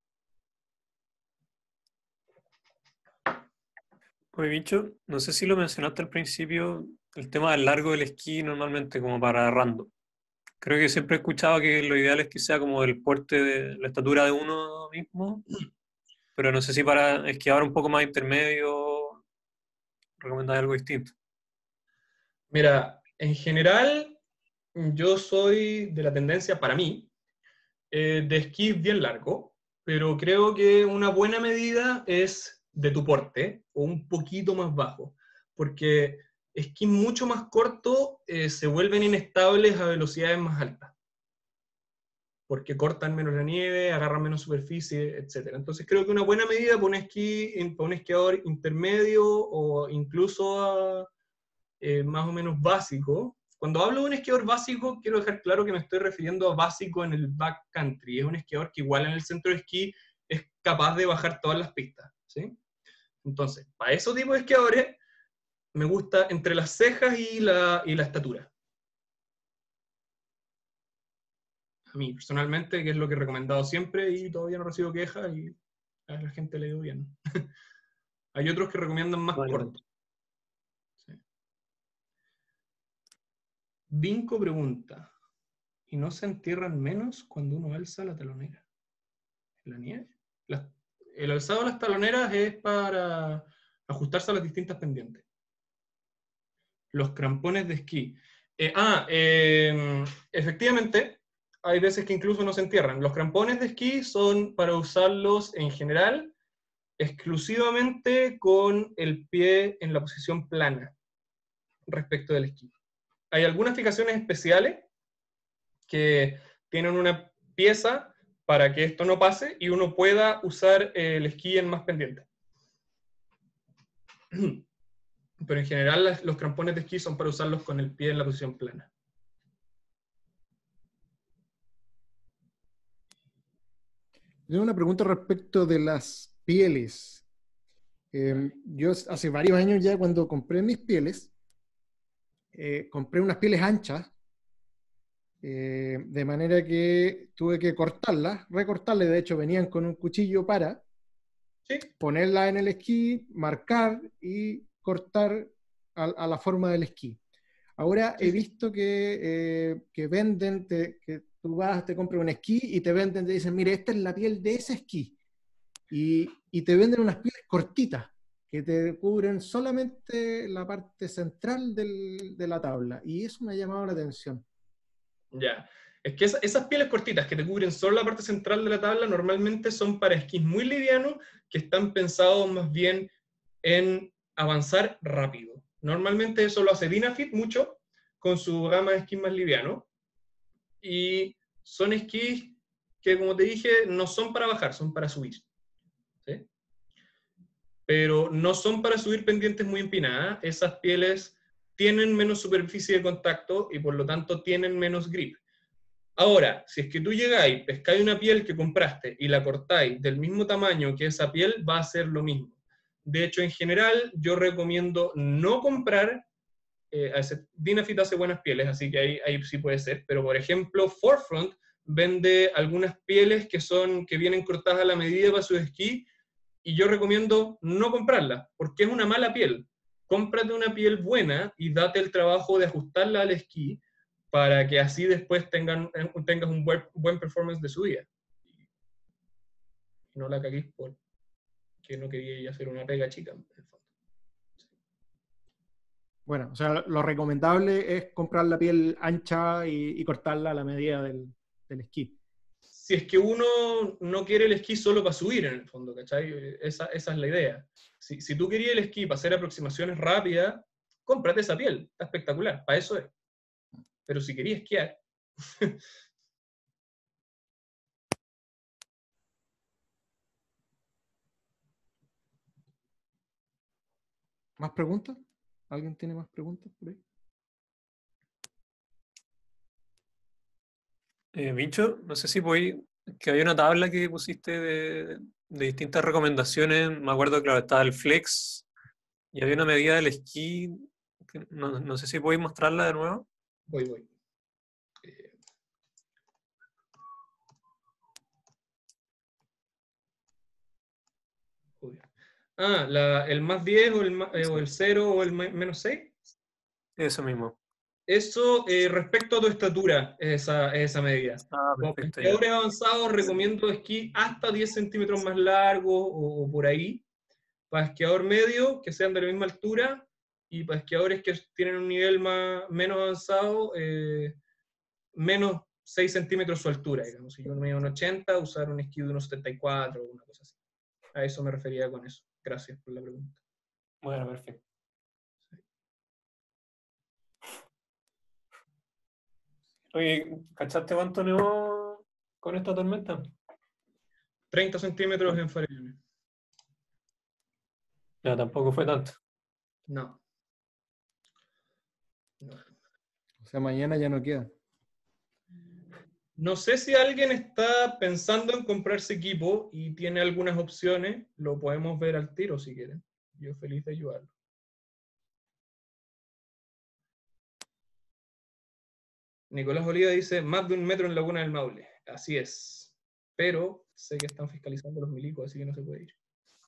Oye, Micho, no sé si lo mencionaste al principio, el tema del largo del esquí normalmente como para random. Creo que siempre he escuchado que lo ideal es que sea como del porte de la estatura de uno mismo, pero no sé si para esquiador un poco más intermedio recomendáis algo distinto. Mira, en general, yo soy de la tendencia, para mí, eh, de esquí bien largo, pero creo que una buena medida es de tu porte, o un poquito más bajo, porque esquí mucho más corto eh, se vuelven inestables a velocidades más altas, porque cortan menos la nieve, agarran menos superficie, etcétera. Entonces creo que una buena medida para un esquí, para un esquiador intermedio o incluso a, eh, más o menos básico. Cuando hablo de un esquiador básico, quiero dejar claro que me estoy refiriendo a básico en el backcountry. Es un esquiador que igual en el centro de esquí es capaz de bajar todas las pistas, ¿sí? Entonces, para esos tipos de esquiadores, me gusta entre las cejas y la, y la estatura. A mí, personalmente, que es lo que he recomendado siempre y todavía no recibo quejas y a la gente le ha ido bien. Hay otros que recomiendan más Vale, corto. Sí. Vinco pregunta, ¿y no se entierran menos cuando uno alza la talonera? ¿En la nieve? La- el alzado de las taloneras es para ajustarse a las distintas pendientes. Los crampones de esquí. Eh, ah, eh, efectivamente, hay veces que incluso no se entierran. Los crampones de esquí son para usarlos en general exclusivamente con el pie en la posición plana respecto del esquí. Hay algunas fijaciones especiales que tienen una pieza para que esto no pase y uno pueda usar el esquí en más pendiente. Pero en general las- los crampones de esquí son para usarlos con el pie en la posición plana. Tengo una pregunta respecto de las pieles. Eh, yo hace varios años ya cuando compré mis pieles, eh, compré unas pieles anchas, eh, de manera que tuve que cortarlas, recortarlas, de hecho venían con un cuchillo para ¿Sí? ponerla en el esquí, marcar y cortar a, a la forma del esquí. Ahora Sí, he sí. visto que, eh, que venden, te- que tú vas, te compras un esquí y te venden, te dicen, mire, esta es la piel de ese esquí. Y, y te venden unas pieles cortitas que te cubren solamente la parte central del- de la tabla. Y eso me ha llamado la atención. Ya. Es que esa- esas pieles cortitas que te cubren solo la parte central de la tabla normalmente son para esquís muy livianos que están pensados más bien en avanzar rápido. Normalmente eso lo hace Dynafit mucho con su gama de esquís más livianos. Y son esquís que, como te dije, no son para bajar, son para subir. ¿Sí? Pero no son para subir pendientes muy empinadas. Esas pieles tienen menos superficie de contacto y por lo tanto tienen menos grip. Ahora, si es que tú llegáis, pescáis una piel que compraste y la cortáis del mismo tamaño que esa piel, va a ser lo mismo. De hecho, en general, yo recomiendo no comprar, eh, Dynafit hace buenas pieles, así que ahí, ahí sí puede ser, pero por ejemplo, Forefront vende algunas pieles que, son, que vienen cortadas a la medida para su esquí, y yo recomiendo no comprarla, porque es una mala piel. Cómprate una piel buena y date el trabajo de ajustarla al esquí, para que así después tengan, tengas un buen, buen performance de su día. Y no la caguéis porque no quería hacer una pega chica, en el fondo. Bueno, o sea, lo recomendable es comprar la piel ancha y, y cortarla a la medida del, del esquí. Si es que uno no quiere el esquí solo para subir, en el fondo, ¿cachai? Esa, esa es la idea. Si, si tú querías el esquí para hacer aproximaciones rápidas, cómprate esa piel, está espectacular, para eso es. Pero si querías esquiar... ¿Más preguntas? ¿Alguien tiene más preguntas por ahí? Eh, Vincho, no sé si podéis, que hay una tabla que pusiste de, de distintas recomendaciones. Me acuerdo, claro, estaba el flex y había una medida del esquí. Que no, no sé si podéis mostrarla de nuevo. Voy, voy. Eh, Ah, la, el más diez o el, más, eh, o el cero o el menos seis. Eso mismo. Eso eh, respecto a tu estatura, es esa, es esa medida. Ah, Como perfecto. Ya. pescadores avanzados recomiendo esquí hasta diez centímetros más largo o, o por ahí. Para esquiador medio, que sean de la misma altura. Y para esquiadores que tienen un nivel más, menos avanzado, eh, menos seis centímetros su altura. Digamos. Si yo mido un ochenta, usar un esquí de unos setenta y cuatro o una cosa así. A eso me refería con eso. Gracias por la pregunta. Bueno, perfecto. Oye, ¿cachaste cuánto nevó con esta tormenta? treinta centímetros en Farellones. Ya, tampoco fue tanto. No. No. O sea, mañana ya no queda. No sé si alguien está pensando en comprarse equipo y tiene algunas opciones, lo podemos ver al tiro si quieren. Yo feliz de ayudarlo. Nicolás Oliva dice, más de un metro en Laguna del Maule. Así es. Pero sé que están fiscalizando los milicos, así que no se puede ir.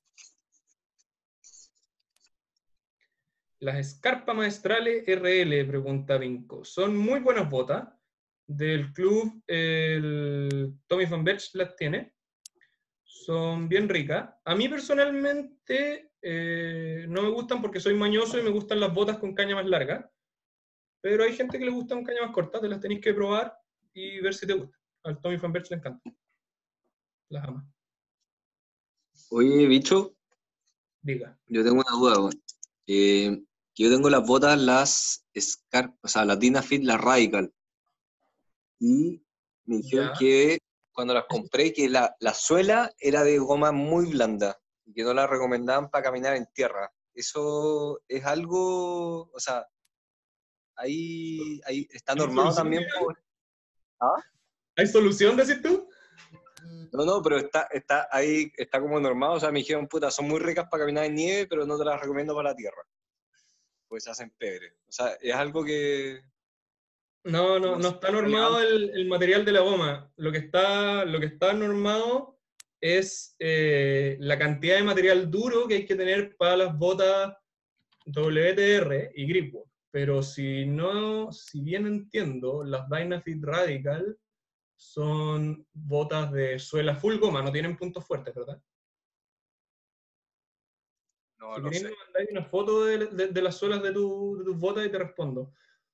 Las Escarpa Maestrales R L, pregunta Vinco. Son muy buenas botas. Del club, el Tommy Van Berch las tiene. Son bien ricas. A mí personalmente eh, no me gustan porque soy mañoso y me gustan las botas con caña más larga. Pero hay gente que le gustan caña más cortas, te las tenéis que probar y ver si te gusta. Al Tommy Van Berch le encanta. Las ama. Oye, bicho, Diga. yo tengo una duda, weón. Eh, yo tengo las botas, las Scarpa, o sea, las Dynafit, las Radical. Y me dijeron Ya. que cuando las compré, que la, la suela era de goma muy blanda y que no la recomendaban para caminar en tierra. Eso es algo, o sea, ahí, ahí está ¿Hay normado solución, también Miguel? por... ¿Ah? ¿Hay solución, decís tú? No, no, pero está, está ahí, está como normado, o sea, me dijeron, puta, son muy ricas para caminar en nieve, pero no te las recomiendo para la tierra. Pues se hacen pebre. O sea, es algo que... No, no, como no si está fuera normado relevante. el, el material de la goma. Lo que está, lo que está normado es eh, la cantidad de material duro que hay que tener para las botas W T R y Gripwork. Pero si no, si bien entiendo, las Dynafit Radical son botas de suela full goma, no tienen puntos fuertes, ¿verdad? No, Si no queréis sé. me mandáis una foto de, de- de las suelas de, tu- de tus botas y te respondo.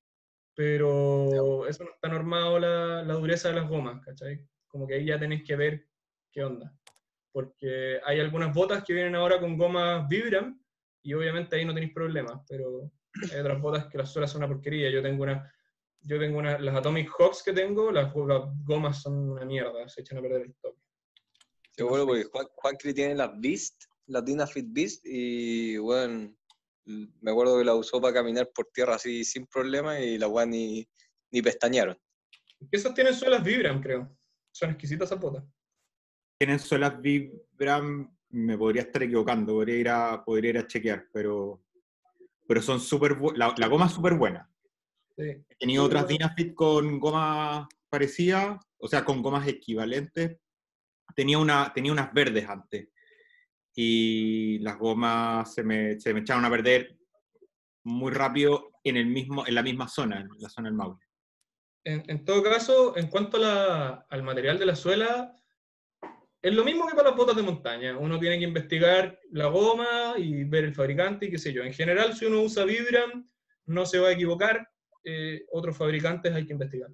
Pero eso no está normado la, la dureza de las gomas, ¿cachai? Como que ahí ya tenéis que ver qué onda. Porque hay algunas botas que vienen ahora con gomas Vibram y obviamente ahí no tenéis problemas, pero hay otras botas que las suelas son una porquería. Yo tengo una, yo tengo una, las Atomic Hawks que tengo, las, las gomas son una mierda, se echan a perder el toque. Seguro, porque Juan, Juancri tiene las Beast, las Dynafit Beast, y bueno, me acuerdo que la usó para caminar por tierra así sin problema y la weá ni, ni pestañaron. Esos tienen suelas Vibram, creo. Son exquisitas esas botas. Tienen suelas Vibram, me podría estar equivocando, podría ir a, podría ir a chequear, pero, pero son súper buenas. La, la goma es súper buena. Sí. He tenido otras Dynafit con gomas parecidas, o sea, con gomas equivalentes. Tenía, una, tenía unas verdes antes, y las gomas se me, se me echaron a perder muy rápido en, el mismo, en la misma zona, en la zona del Maule. En, en todo caso, en cuanto a la, al material de la suela, es lo mismo que para las botas de montaña. Uno tiene que investigar la goma y ver el fabricante y qué sé yo. En general, si uno usa Vibram, no se va a equivocar. Eh, otros fabricantes hay que investigar.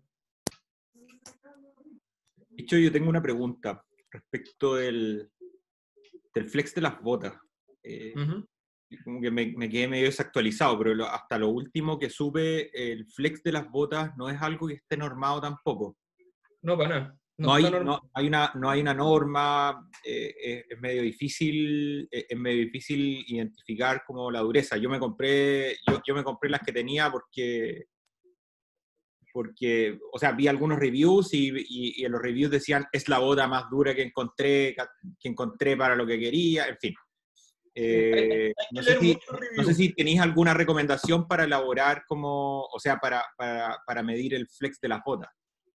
De hecho, yo tengo una pregunta respecto del, del flex de las botas. Eh, Uh-huh. Como que me, me quedé medio desactualizado, pero lo, hasta lo último que supe, el flex de las botas no es algo que esté normado tampoco. No, para nada. No, No hay, está norm- no, hay, una, no hay una norma, eh, es, es medio difícil, eh, es medio difícil identificar como la dureza. Yo me compré, yo, yo me compré las que tenía porque, porque, o sea, vi algunos reviews y, y, y en los reviews decían es la bota más dura que encontré, que encontré para lo que quería, en fin. Eh, hay, hay no, que sé leer si, muchos no reviews. sé si tenéis alguna recomendación para elaborar como, o sea, para, para, para medir el flex de las botas.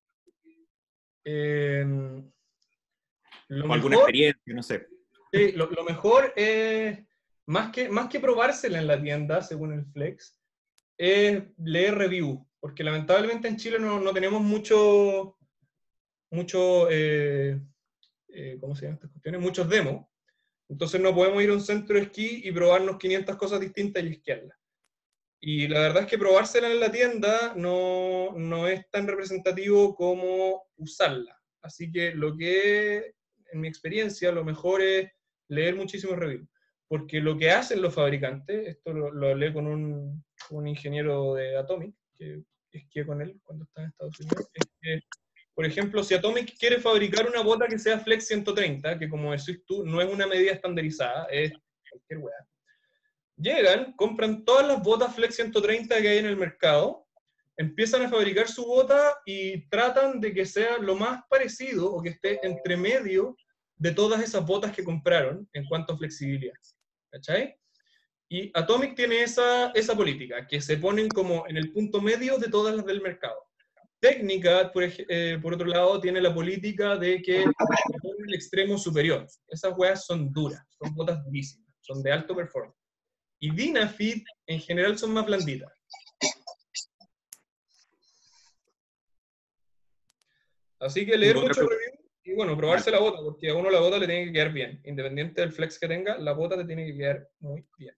Eh, lo O alguna mejor, experiencia, no sé. sí, lo, lo mejor es, más que, más que probársela en la tienda, según el Flex, es leer review, porque lamentablemente en Chile no, no tenemos mucho, mucho eh, eh, ¿cómo se llaman estas cuestiones? Muchos demos. Entonces no podemos ir a un centro de esquí y probarnos quinientas cosas distintas y esquiarlas. Y la verdad es que probársela en la tienda no, no es tan representativo como usarla. Así que lo que, en mi experiencia, lo mejor es leer muchísimos reviews. Porque lo que hacen los fabricantes, esto lo, lo hablé con un, un ingeniero de Atomic, que esquié con él cuando estaba en Estados Unidos, es que, por ejemplo, si Atomic quiere fabricar una bota que sea Flex ciento treinta, que como decís tú, no es una medida estandarizada, es cualquier weá. Llegan, compran todas las botas Flex ciento treinta que hay en el mercado, empiezan a fabricar su bota y tratan de que sea lo más parecido o que esté entre medio de todas esas botas que compraron en cuanto a flexibilidad. ¿Cachai? Y Atomic tiene esa, esa política, que se ponen como en el punto medio de todas las del mercado. Técnica, por, eh, por otro lado, tiene la política de que se pone en el extremo superior. Esas weas son duras, son botas durísimas, son de alto performance. Y Dynafit en general son más blanditas. Así que leer mucho review y bueno, probarse la bota, porque a uno la bota le tiene que quedar bien. Independiente del flex que tenga, la bota te tiene que quedar muy bien.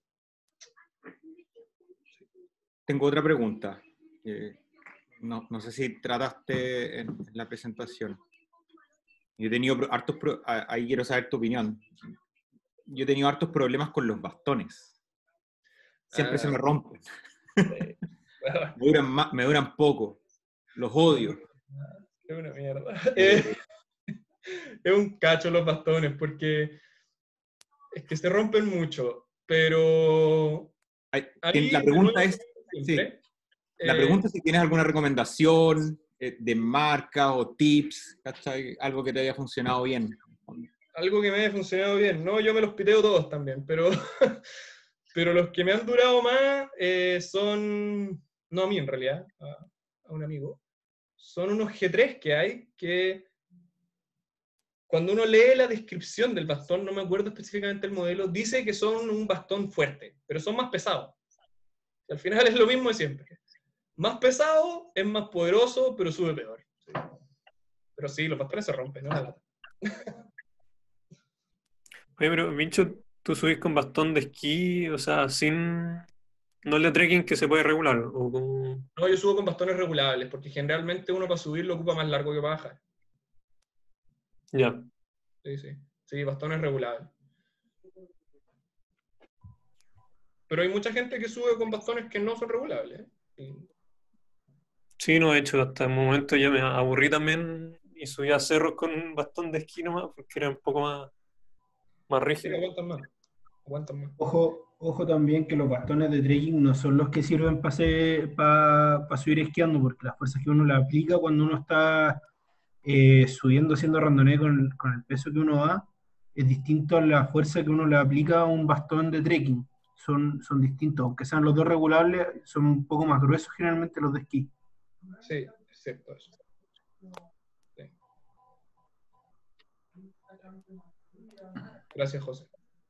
Tengo otra pregunta. Eh, no, no sé si trataste en la presentación. Yo he tenido hartos, pro ahí quiero saber tu opinión. Yo he tenido hartos problemas con los bastones. Siempre ah, se me rompen. Sí. me, duran más, me duran poco. Los odio. Es una mierda. Eh, es un cacho los bastones, porque es que se rompen mucho, pero... Ay, ahí, la pregunta es... Sí, eh, la pregunta es si tienes alguna recomendación eh, de marca o tips, ¿cachai? Algo que te haya funcionado bien. Algo que me haya funcionado bien. No, yo me los piteo todos también, pero... Pero los que me han durado más eh, son, no a mí en realidad, a, a un amigo, son unos G tres que hay que cuando uno lee la descripción del bastón, no me acuerdo específicamente el modelo, dice que son un bastón fuerte, pero son más pesados. Al final es lo mismo de siempre. Más pesado, es más poderoso, pero sube peor. ¿Sí? Pero sí, los bastones se rompen, no la lata. Oye, pero Mincho, tú subís con bastón de esquí, o sea, sin... ¿No le trekking que se puede regular? ¿O con... No, yo subo con bastones regulables, porque generalmente uno para subir lo ocupa más largo que para bajar. Ya. Yeah. Sí, sí. Sí, bastones regulables. Pero hay mucha gente que sube con bastones que no son regulables. ¿eh? Sí. Sí, no he hecho hasta el momento, ya me aburrí también y subí a cerros con un bastón de esquí nomás porque era un poco más, más Sí, rígido. aguantan más. Aguantan más. Ojo, ojo también que los bastones de trekking no son los que sirven para subir esquiando, porque las fuerzas que uno le aplica cuando uno está eh, subiendo, haciendo randoneo con, con el peso que uno da, es distinto a la fuerza que uno le aplica a un bastón de trekking. Son, son distintos, aunque sean los dos regulables, son un poco más gruesos generalmente los de esquí. Sí, es cierto eso. Sí. Gracias, José.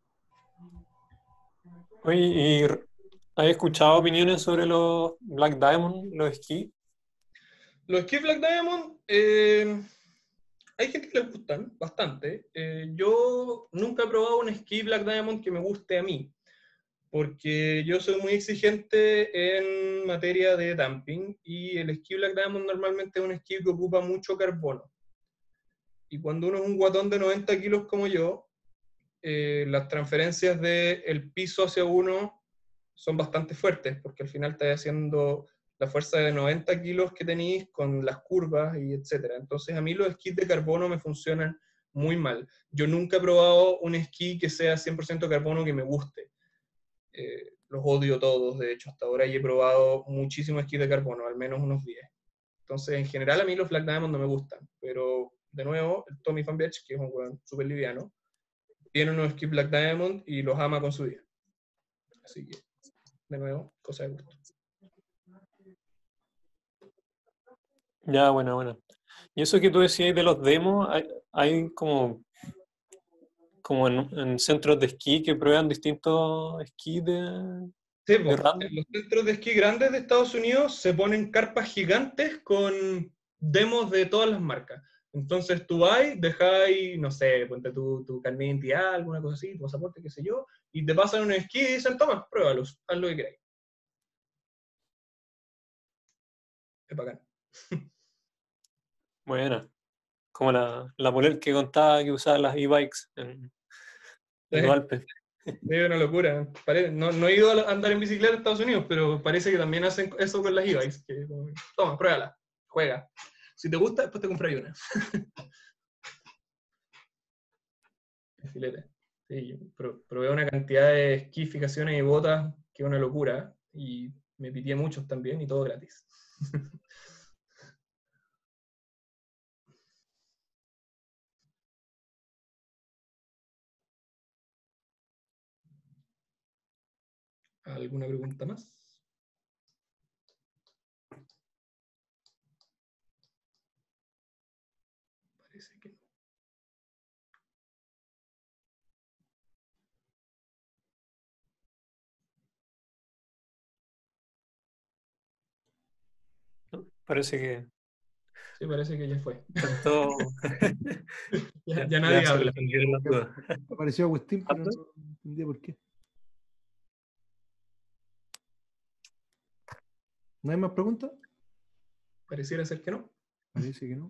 Oye, ¿y has escuchado opiniones sobre los Black Diamond, los esquí? Los esquí Black Diamond, eh, hay gente que les gustan bastante. Eh, yo nunca he probado un esquí Black Diamond que me guste a mí, porque yo soy muy exigente en materia de damping y el esquí Black Diamond normalmente es un esquí que ocupa mucho carbono. Y cuando uno es un guatón de noventa kilos como yo, eh, las transferencias del piso hacia uno son bastante fuertes, porque al final estás haciendo la fuerza de noventa kilos que tenéis con las curvas y etcétera. Entonces a mí los esquís de carbono me funcionan muy mal. Yo nunca he probado un esquí que sea cien por ciento carbono que me guste. Eh, los odio todos, de hecho, hasta ahora y he probado muchísimos esquís de carbono, al menos unos diez. Entonces, en general, a mí los Black Diamond no me gustan, pero de nuevo, el Tommy Van Beach, que es un weón súper liviano, tiene unos esquís Black Diamond y los ama con su vida. Así que, de nuevo, cosa de gusto. Ya, bueno, bueno. Y eso que tú decías de los demos, hay, hay como, como en, en centros de esquí que prueban distintos esquís de, Sí, de po, random. en los centros de esquí grandes de Estados Unidos se ponen carpas gigantes con demos de todas las marcas. Entonces tú vas, dejáis, no sé, ponte tu, tu carnet de identidad, alguna cosa así, tu pasaporte, qué sé yo, y te pasan un esquí y dicen, toma, pruébalos, haz lo que queráis. Es bacán. Bueno, como la, la Polel que contaba que usaba las e-bikes en, en los Sí, Alpes. es una locura. Pare- No, no he ido a andar en bicicleta en Estados Unidos, pero parece que también hacen eso con las e-bikes. que como, Toma, pruébala, juega. Si te gusta, después te compras una. Filete. Sí, yo pro- probé una cantidad de esquificaciones y botas que es una locura. Y me pitié muchos también y todo gratis. ¿Alguna pregunta más? Parece que no. Parece que Sí, parece que ya fue. están todos. Ya, Ya, ya ya nadie se habla. respondieron las dudas. Apareció Agustín, pero ¿Habla? no entendí por qué. ¿No hay más preguntas? Pareciera ser que no. Parece que no.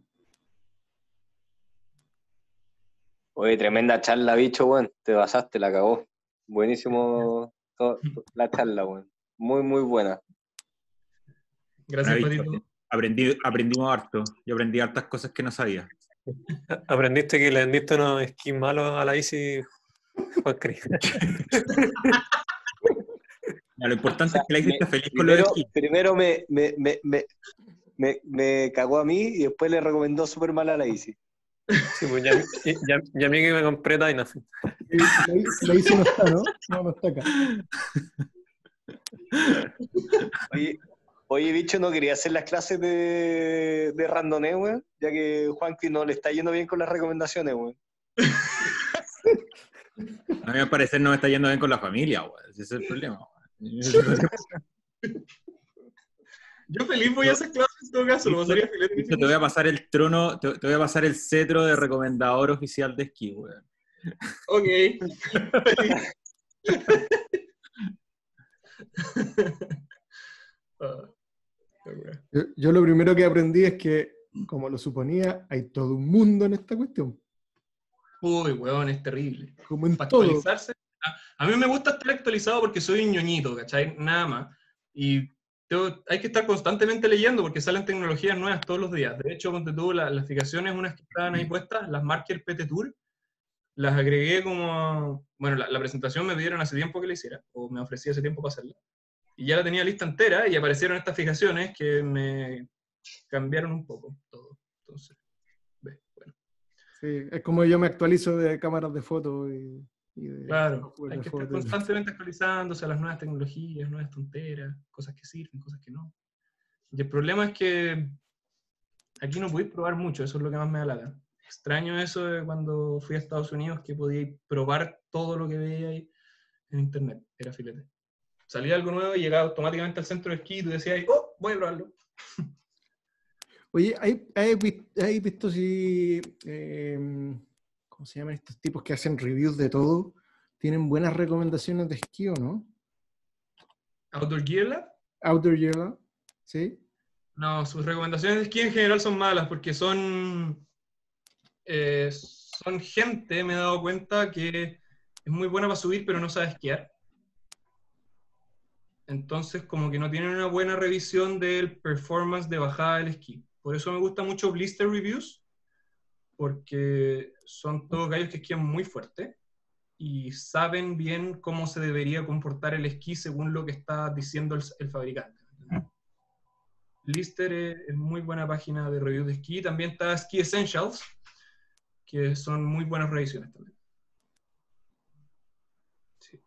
Oye, tremenda charla, bicho, weón. Te basaste, la cagó. Buenísimo to- la charla, weón. Muy, muy buena. Gracias, Bueno, Patito. aprendí, aprendimos harto. Yo aprendí hartas cosas que no sabía. ¿Aprendiste que le vendiste unos esquís malos a la Isi, Juan Cris? Ya, lo importante O sea, es que la me- hiciste feliz con los primero, esquís. primero me, me, me, me, me, me cagó a mí y después le recomendó súper mal a la Isi. Sí, pues ya, ya, ya a mí que me compré Dynafit. Y la, la hice no está, ¿no? No, no está acá. Oye, oye, bicho, ¿no quería hacer las clases de, de randoneo, weón? Ya que Juanqui no le está yendo bien con las recomendaciones, weón. A mí al parecer no me está yendo bien con la familia, weón. Ese es el problema, weón. Yo feliz voy a hacer clases en todo caso, lo pasaría feliz. Bicho, te voy a pasar el trono, te, te voy a pasar el cetro de recomendador oficial de esquí, weón. Ok. Ah, qué wea. Yo, yo lo primero que aprendí es que, como lo suponía, hay todo un mundo en esta cuestión. Uy, weón, es terrible. Como en Para todo. actualizarse. A, a mí me gusta estar actualizado porque soy un ñoñito, ¿cachai? Nada más. Y Tengo- hay que estar constantemente leyendo porque salen tecnologías nuevas todos los días. De hecho, cuando tuve la- las fijaciones, unas que estaban ahí puestas, las Marker P T Tour, las agregué como... Bueno, la, la presentación me pidieron hace tiempo que la hiciera, o me ofrecí hace tiempo para hacerla. Y ya la tenía lista entera y aparecieron estas fijaciones que me cambiaron un poco todo. Entonces, ve, bueno, Sí, es como yo me actualizo de cámaras de foto y, y de claro, software hay de que estar foto. constantemente actualizándose a las nuevas tecnologías, nuevas tonteras, cosas que sirven, cosas que no. Y el problema es que aquí no podéis probar mucho, eso es lo que más me da lata. Extraño eso de cuando fui a Estados Unidos, que podíais probar todo lo que veía ahí en internet, era filete. Salía algo nuevo y llegaba automáticamente al centro de esquí y tú decías, oh, voy a probarlo. Oye, ¿hay, hay, vi- hay visto si, eh, ¿cómo se llaman estos tipos que hacen reviews de todo? ¿Tienen buenas recomendaciones de esquí o no? ¿Outdoor Gear Lab? Outdoor Gear Lab, ¿sí? No, sus recomendaciones de esquí en general son malas porque son, eh, son gente, me he dado cuenta, que es muy buena para subir pero no sabe esquiar. Entonces como que no tienen una buena revisión del performance de bajada del esquí. Por eso me gusta mucho Blister Reviews, porque son todos gallos que esquían muy fuerte y saben bien cómo se debería comportar el esquí según lo que está diciendo el, el fabricante. Blister es, es muy buena página de reviews de esquí. También está Ski Essentials, que son muy buenas revisiones también. Sí.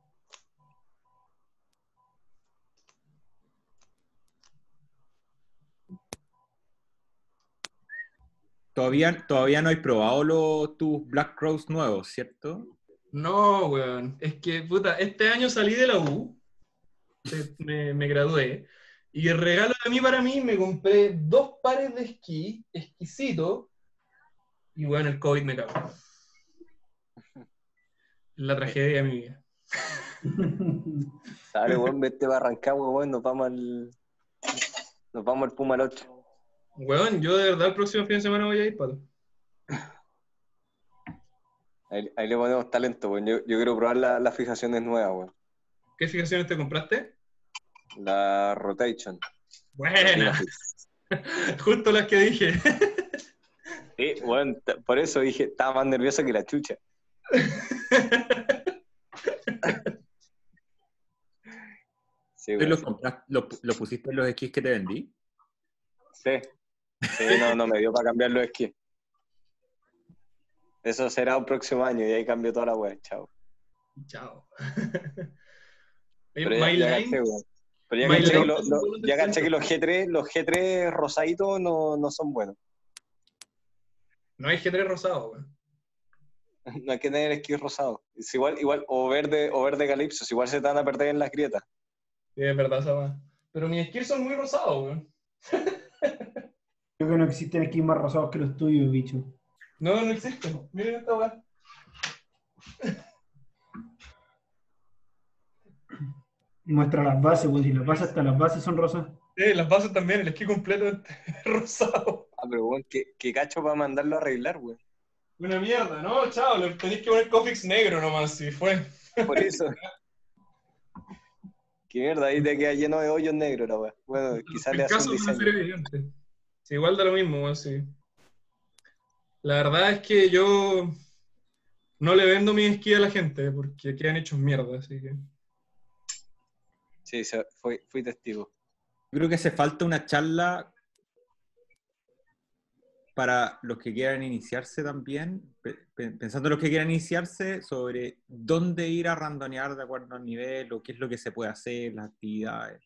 Todavía, todavía no hay probado los, tus Black Crows nuevos, ¿cierto? No, weón. Es que, puta, este año salí de la U, te- me, me gradué, y el regalo de mí para mí me compré dos pares de esquí, exquisito, y bueno, el COVID me cagó. La tragedia de mi vida. Dale, weón, vete para arrancar, weón, nos vamos al, nos vamos al Puma al ocho. Weón, yo de verdad el próximo fin de semana voy a ir, pato. Ahí, ahí le ponemos talento, weón. Yo, yo quiero probar la- las fijaciones nuevas, weón. ¿Qué fijaciones te compraste? La Rotation. Buena. Justo las que dije. Sí, weón, t- por eso dije, estaba más nervioso que la chucha. Sí, ¿Tú weón. los compraste, lo, lo pusiste en los esquís que te vendí? Sí. Sí, no, no me dio para cambiar los esquís. Eso será un próximo año y ahí cambio toda la weá, chao. Chao. Pero ya, My ya Line- caché, weón. Pero ya My caché, Line que, lo- es un lo- buen ya caché descuento. que los G tres, los G tres rosaditos no, no son buenos. No hay G tres rosado, weón. No hay que tener esquís rosados. Es igual, igual, o verde, o verde calipsos, igual se te van a perder en las grietas. Sí, es verdad, esa weá. Pero mis skills son muy rosados, weón. Creo que no existen esquís más rosados que los tuyos, bicho. No, no existen. Miren esta weá. Muestra las bases, pues si las bases, hasta las bases son rosas. Sí, las bases también, el esquí completo es rosado. Ah, pero weón, ¿qué, qué cacho para mandarlo a arreglar, weón? Una mierda, no, chao, le tenéis que poner Cofix negro nomás, si fue. Por eso. Qué mierda, ahí te queda lleno de hoyos negros la weá. Bueno, quizás le En hace un caso de diseño. ser evidente. Sí, igual da lo mismo, weón, sí. La verdad es que yo no le vendo mi esquí a la gente porque quedan hechos mierda, así que. Sí, se- fui, fui testigo. Yo creo que hace falta una charla para los que quieran iniciarse también, pe- pe- pensando en los que quieran iniciarse, sobre dónde ir a randonear de acuerdo al nivel, o qué es lo que se puede hacer, las actividades.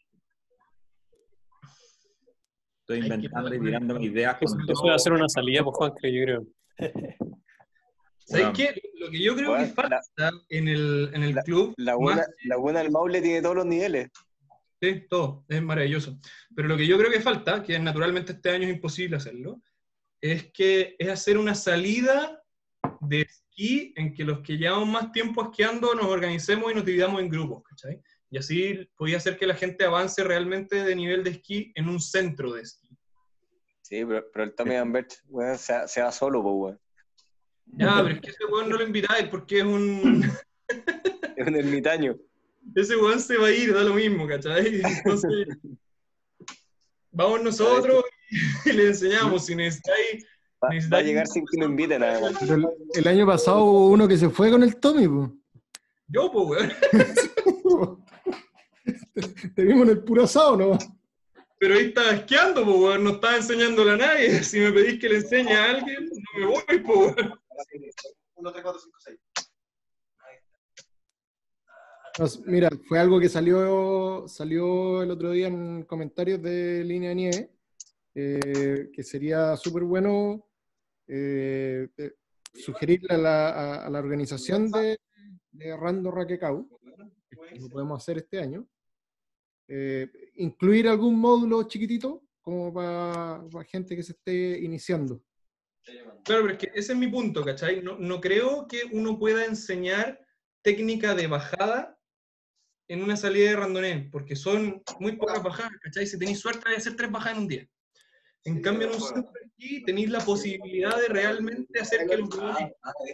Estoy Hay que inventando y poder- tirando mis ideas. Eso, con eso todo. va a ser una salida, pues Juan, creo yo creo. ¿Sabes Bueno. qué? Lo que yo creo Bueno, que falta en el, en el club. La buena, más- la buena del Maule tiene todos los niveles. Sí, todo, es maravilloso. Pero lo que yo creo que falta, que naturalmente este año es imposible hacerlo, es que es hacer una salida de esquí en que los que llevamos más tiempo esquiando nos organicemos y nos dividamos en grupos, ¿cachai? Y así podía hacer que la gente avance realmente de nivel de esquí en un centro de esquí. Sí, pero, pero el Tommy Ambert, weón, se, se va solo, pues, weón. Ya, pero es que ese weón no lo invitáis porque es un... Es un ermitaño. Ese weón se va a ir, da lo mismo, ¿cachai? Entonces, vamos nosotros y le enseñamos. Si necesitáis. Va, va a llegar sin que lo inviten, además. Pero el, el año pasado hubo uno que se fue con el Tommy, pues. Yo, pues, weón. te, te vimos en el puro asado, ¿no? Pero ahí estaba esquiando, pues, weón. No estaba enseñándole a nadie. Si me pedís que le enseñe a alguien, no me voy, pues, weón. uno, tres, cuatro, cinco, seis. Mira, fue algo que salió, salió el otro día en comentarios de Línea de Nieve, eh, que sería súper bueno eh, eh, sugerirle a la, a, a la organización de, de Rando Raquecau, que lo podemos hacer este año, eh, incluir algún módulo chiquitito como para, para gente que se esté iniciando. Claro, pero es que ese es mi punto, ¿cachai? No, no creo que uno pueda enseñar técnica de bajada en una salida de randoneo, porque son muy pocas bajadas, ¿cachai? Si tenéis suerte de hacer tres bajadas en un día. En cambio, en un centro de esquí tenéis la posibilidad de realmente hacer que los jugadores...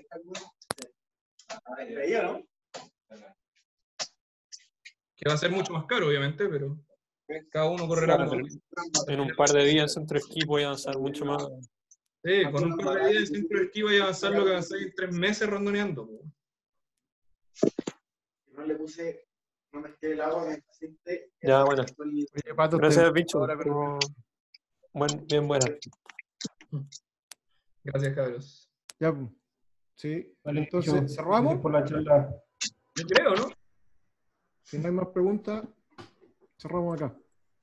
Que va a ser mucho más caro, obviamente, pero cada uno correrá Claro, como... en un par de días en centro de esquí voy a avanzar mucho más. Sí, con un par de días en centro de esquí vais a avanzar lo que avanzáis en tres meses rondoneando. No le puse, no mezclé el agua con el aceite. Ya, bueno. Oye, Pato, Gracias, te- Bicho. ahora, pero- Buen, bien buena. Gracias, cabros. Ya, pues. Sí, Vale, entonces Bicho, cerramos. gracias por la charla. Yo creo, ¿no? Si no hay más preguntas, cerramos acá.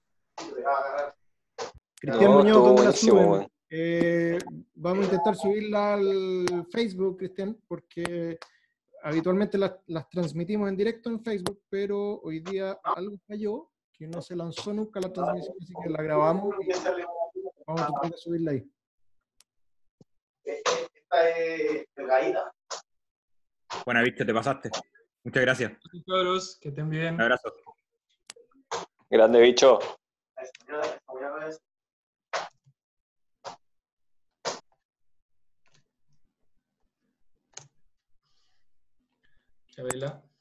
Cristian No, Muñoz, estuvo ¿dónde la buenísimo, suben? weón. Eh, vamos a intentar subirla al Facebook, Cristian, porque habitualmente las, las transmitimos en directo en Facebook, pero hoy día algo falló, que no se lanzó nunca la transmisión, así que la grabamos y vamos a tratar de subirla ahí. Esta es delgadita. Buena, Víctor, te pasaste. Muchas gracias. Gracias, cabros, que estén bien. Un abrazo. Grande, Bicho. Chabela.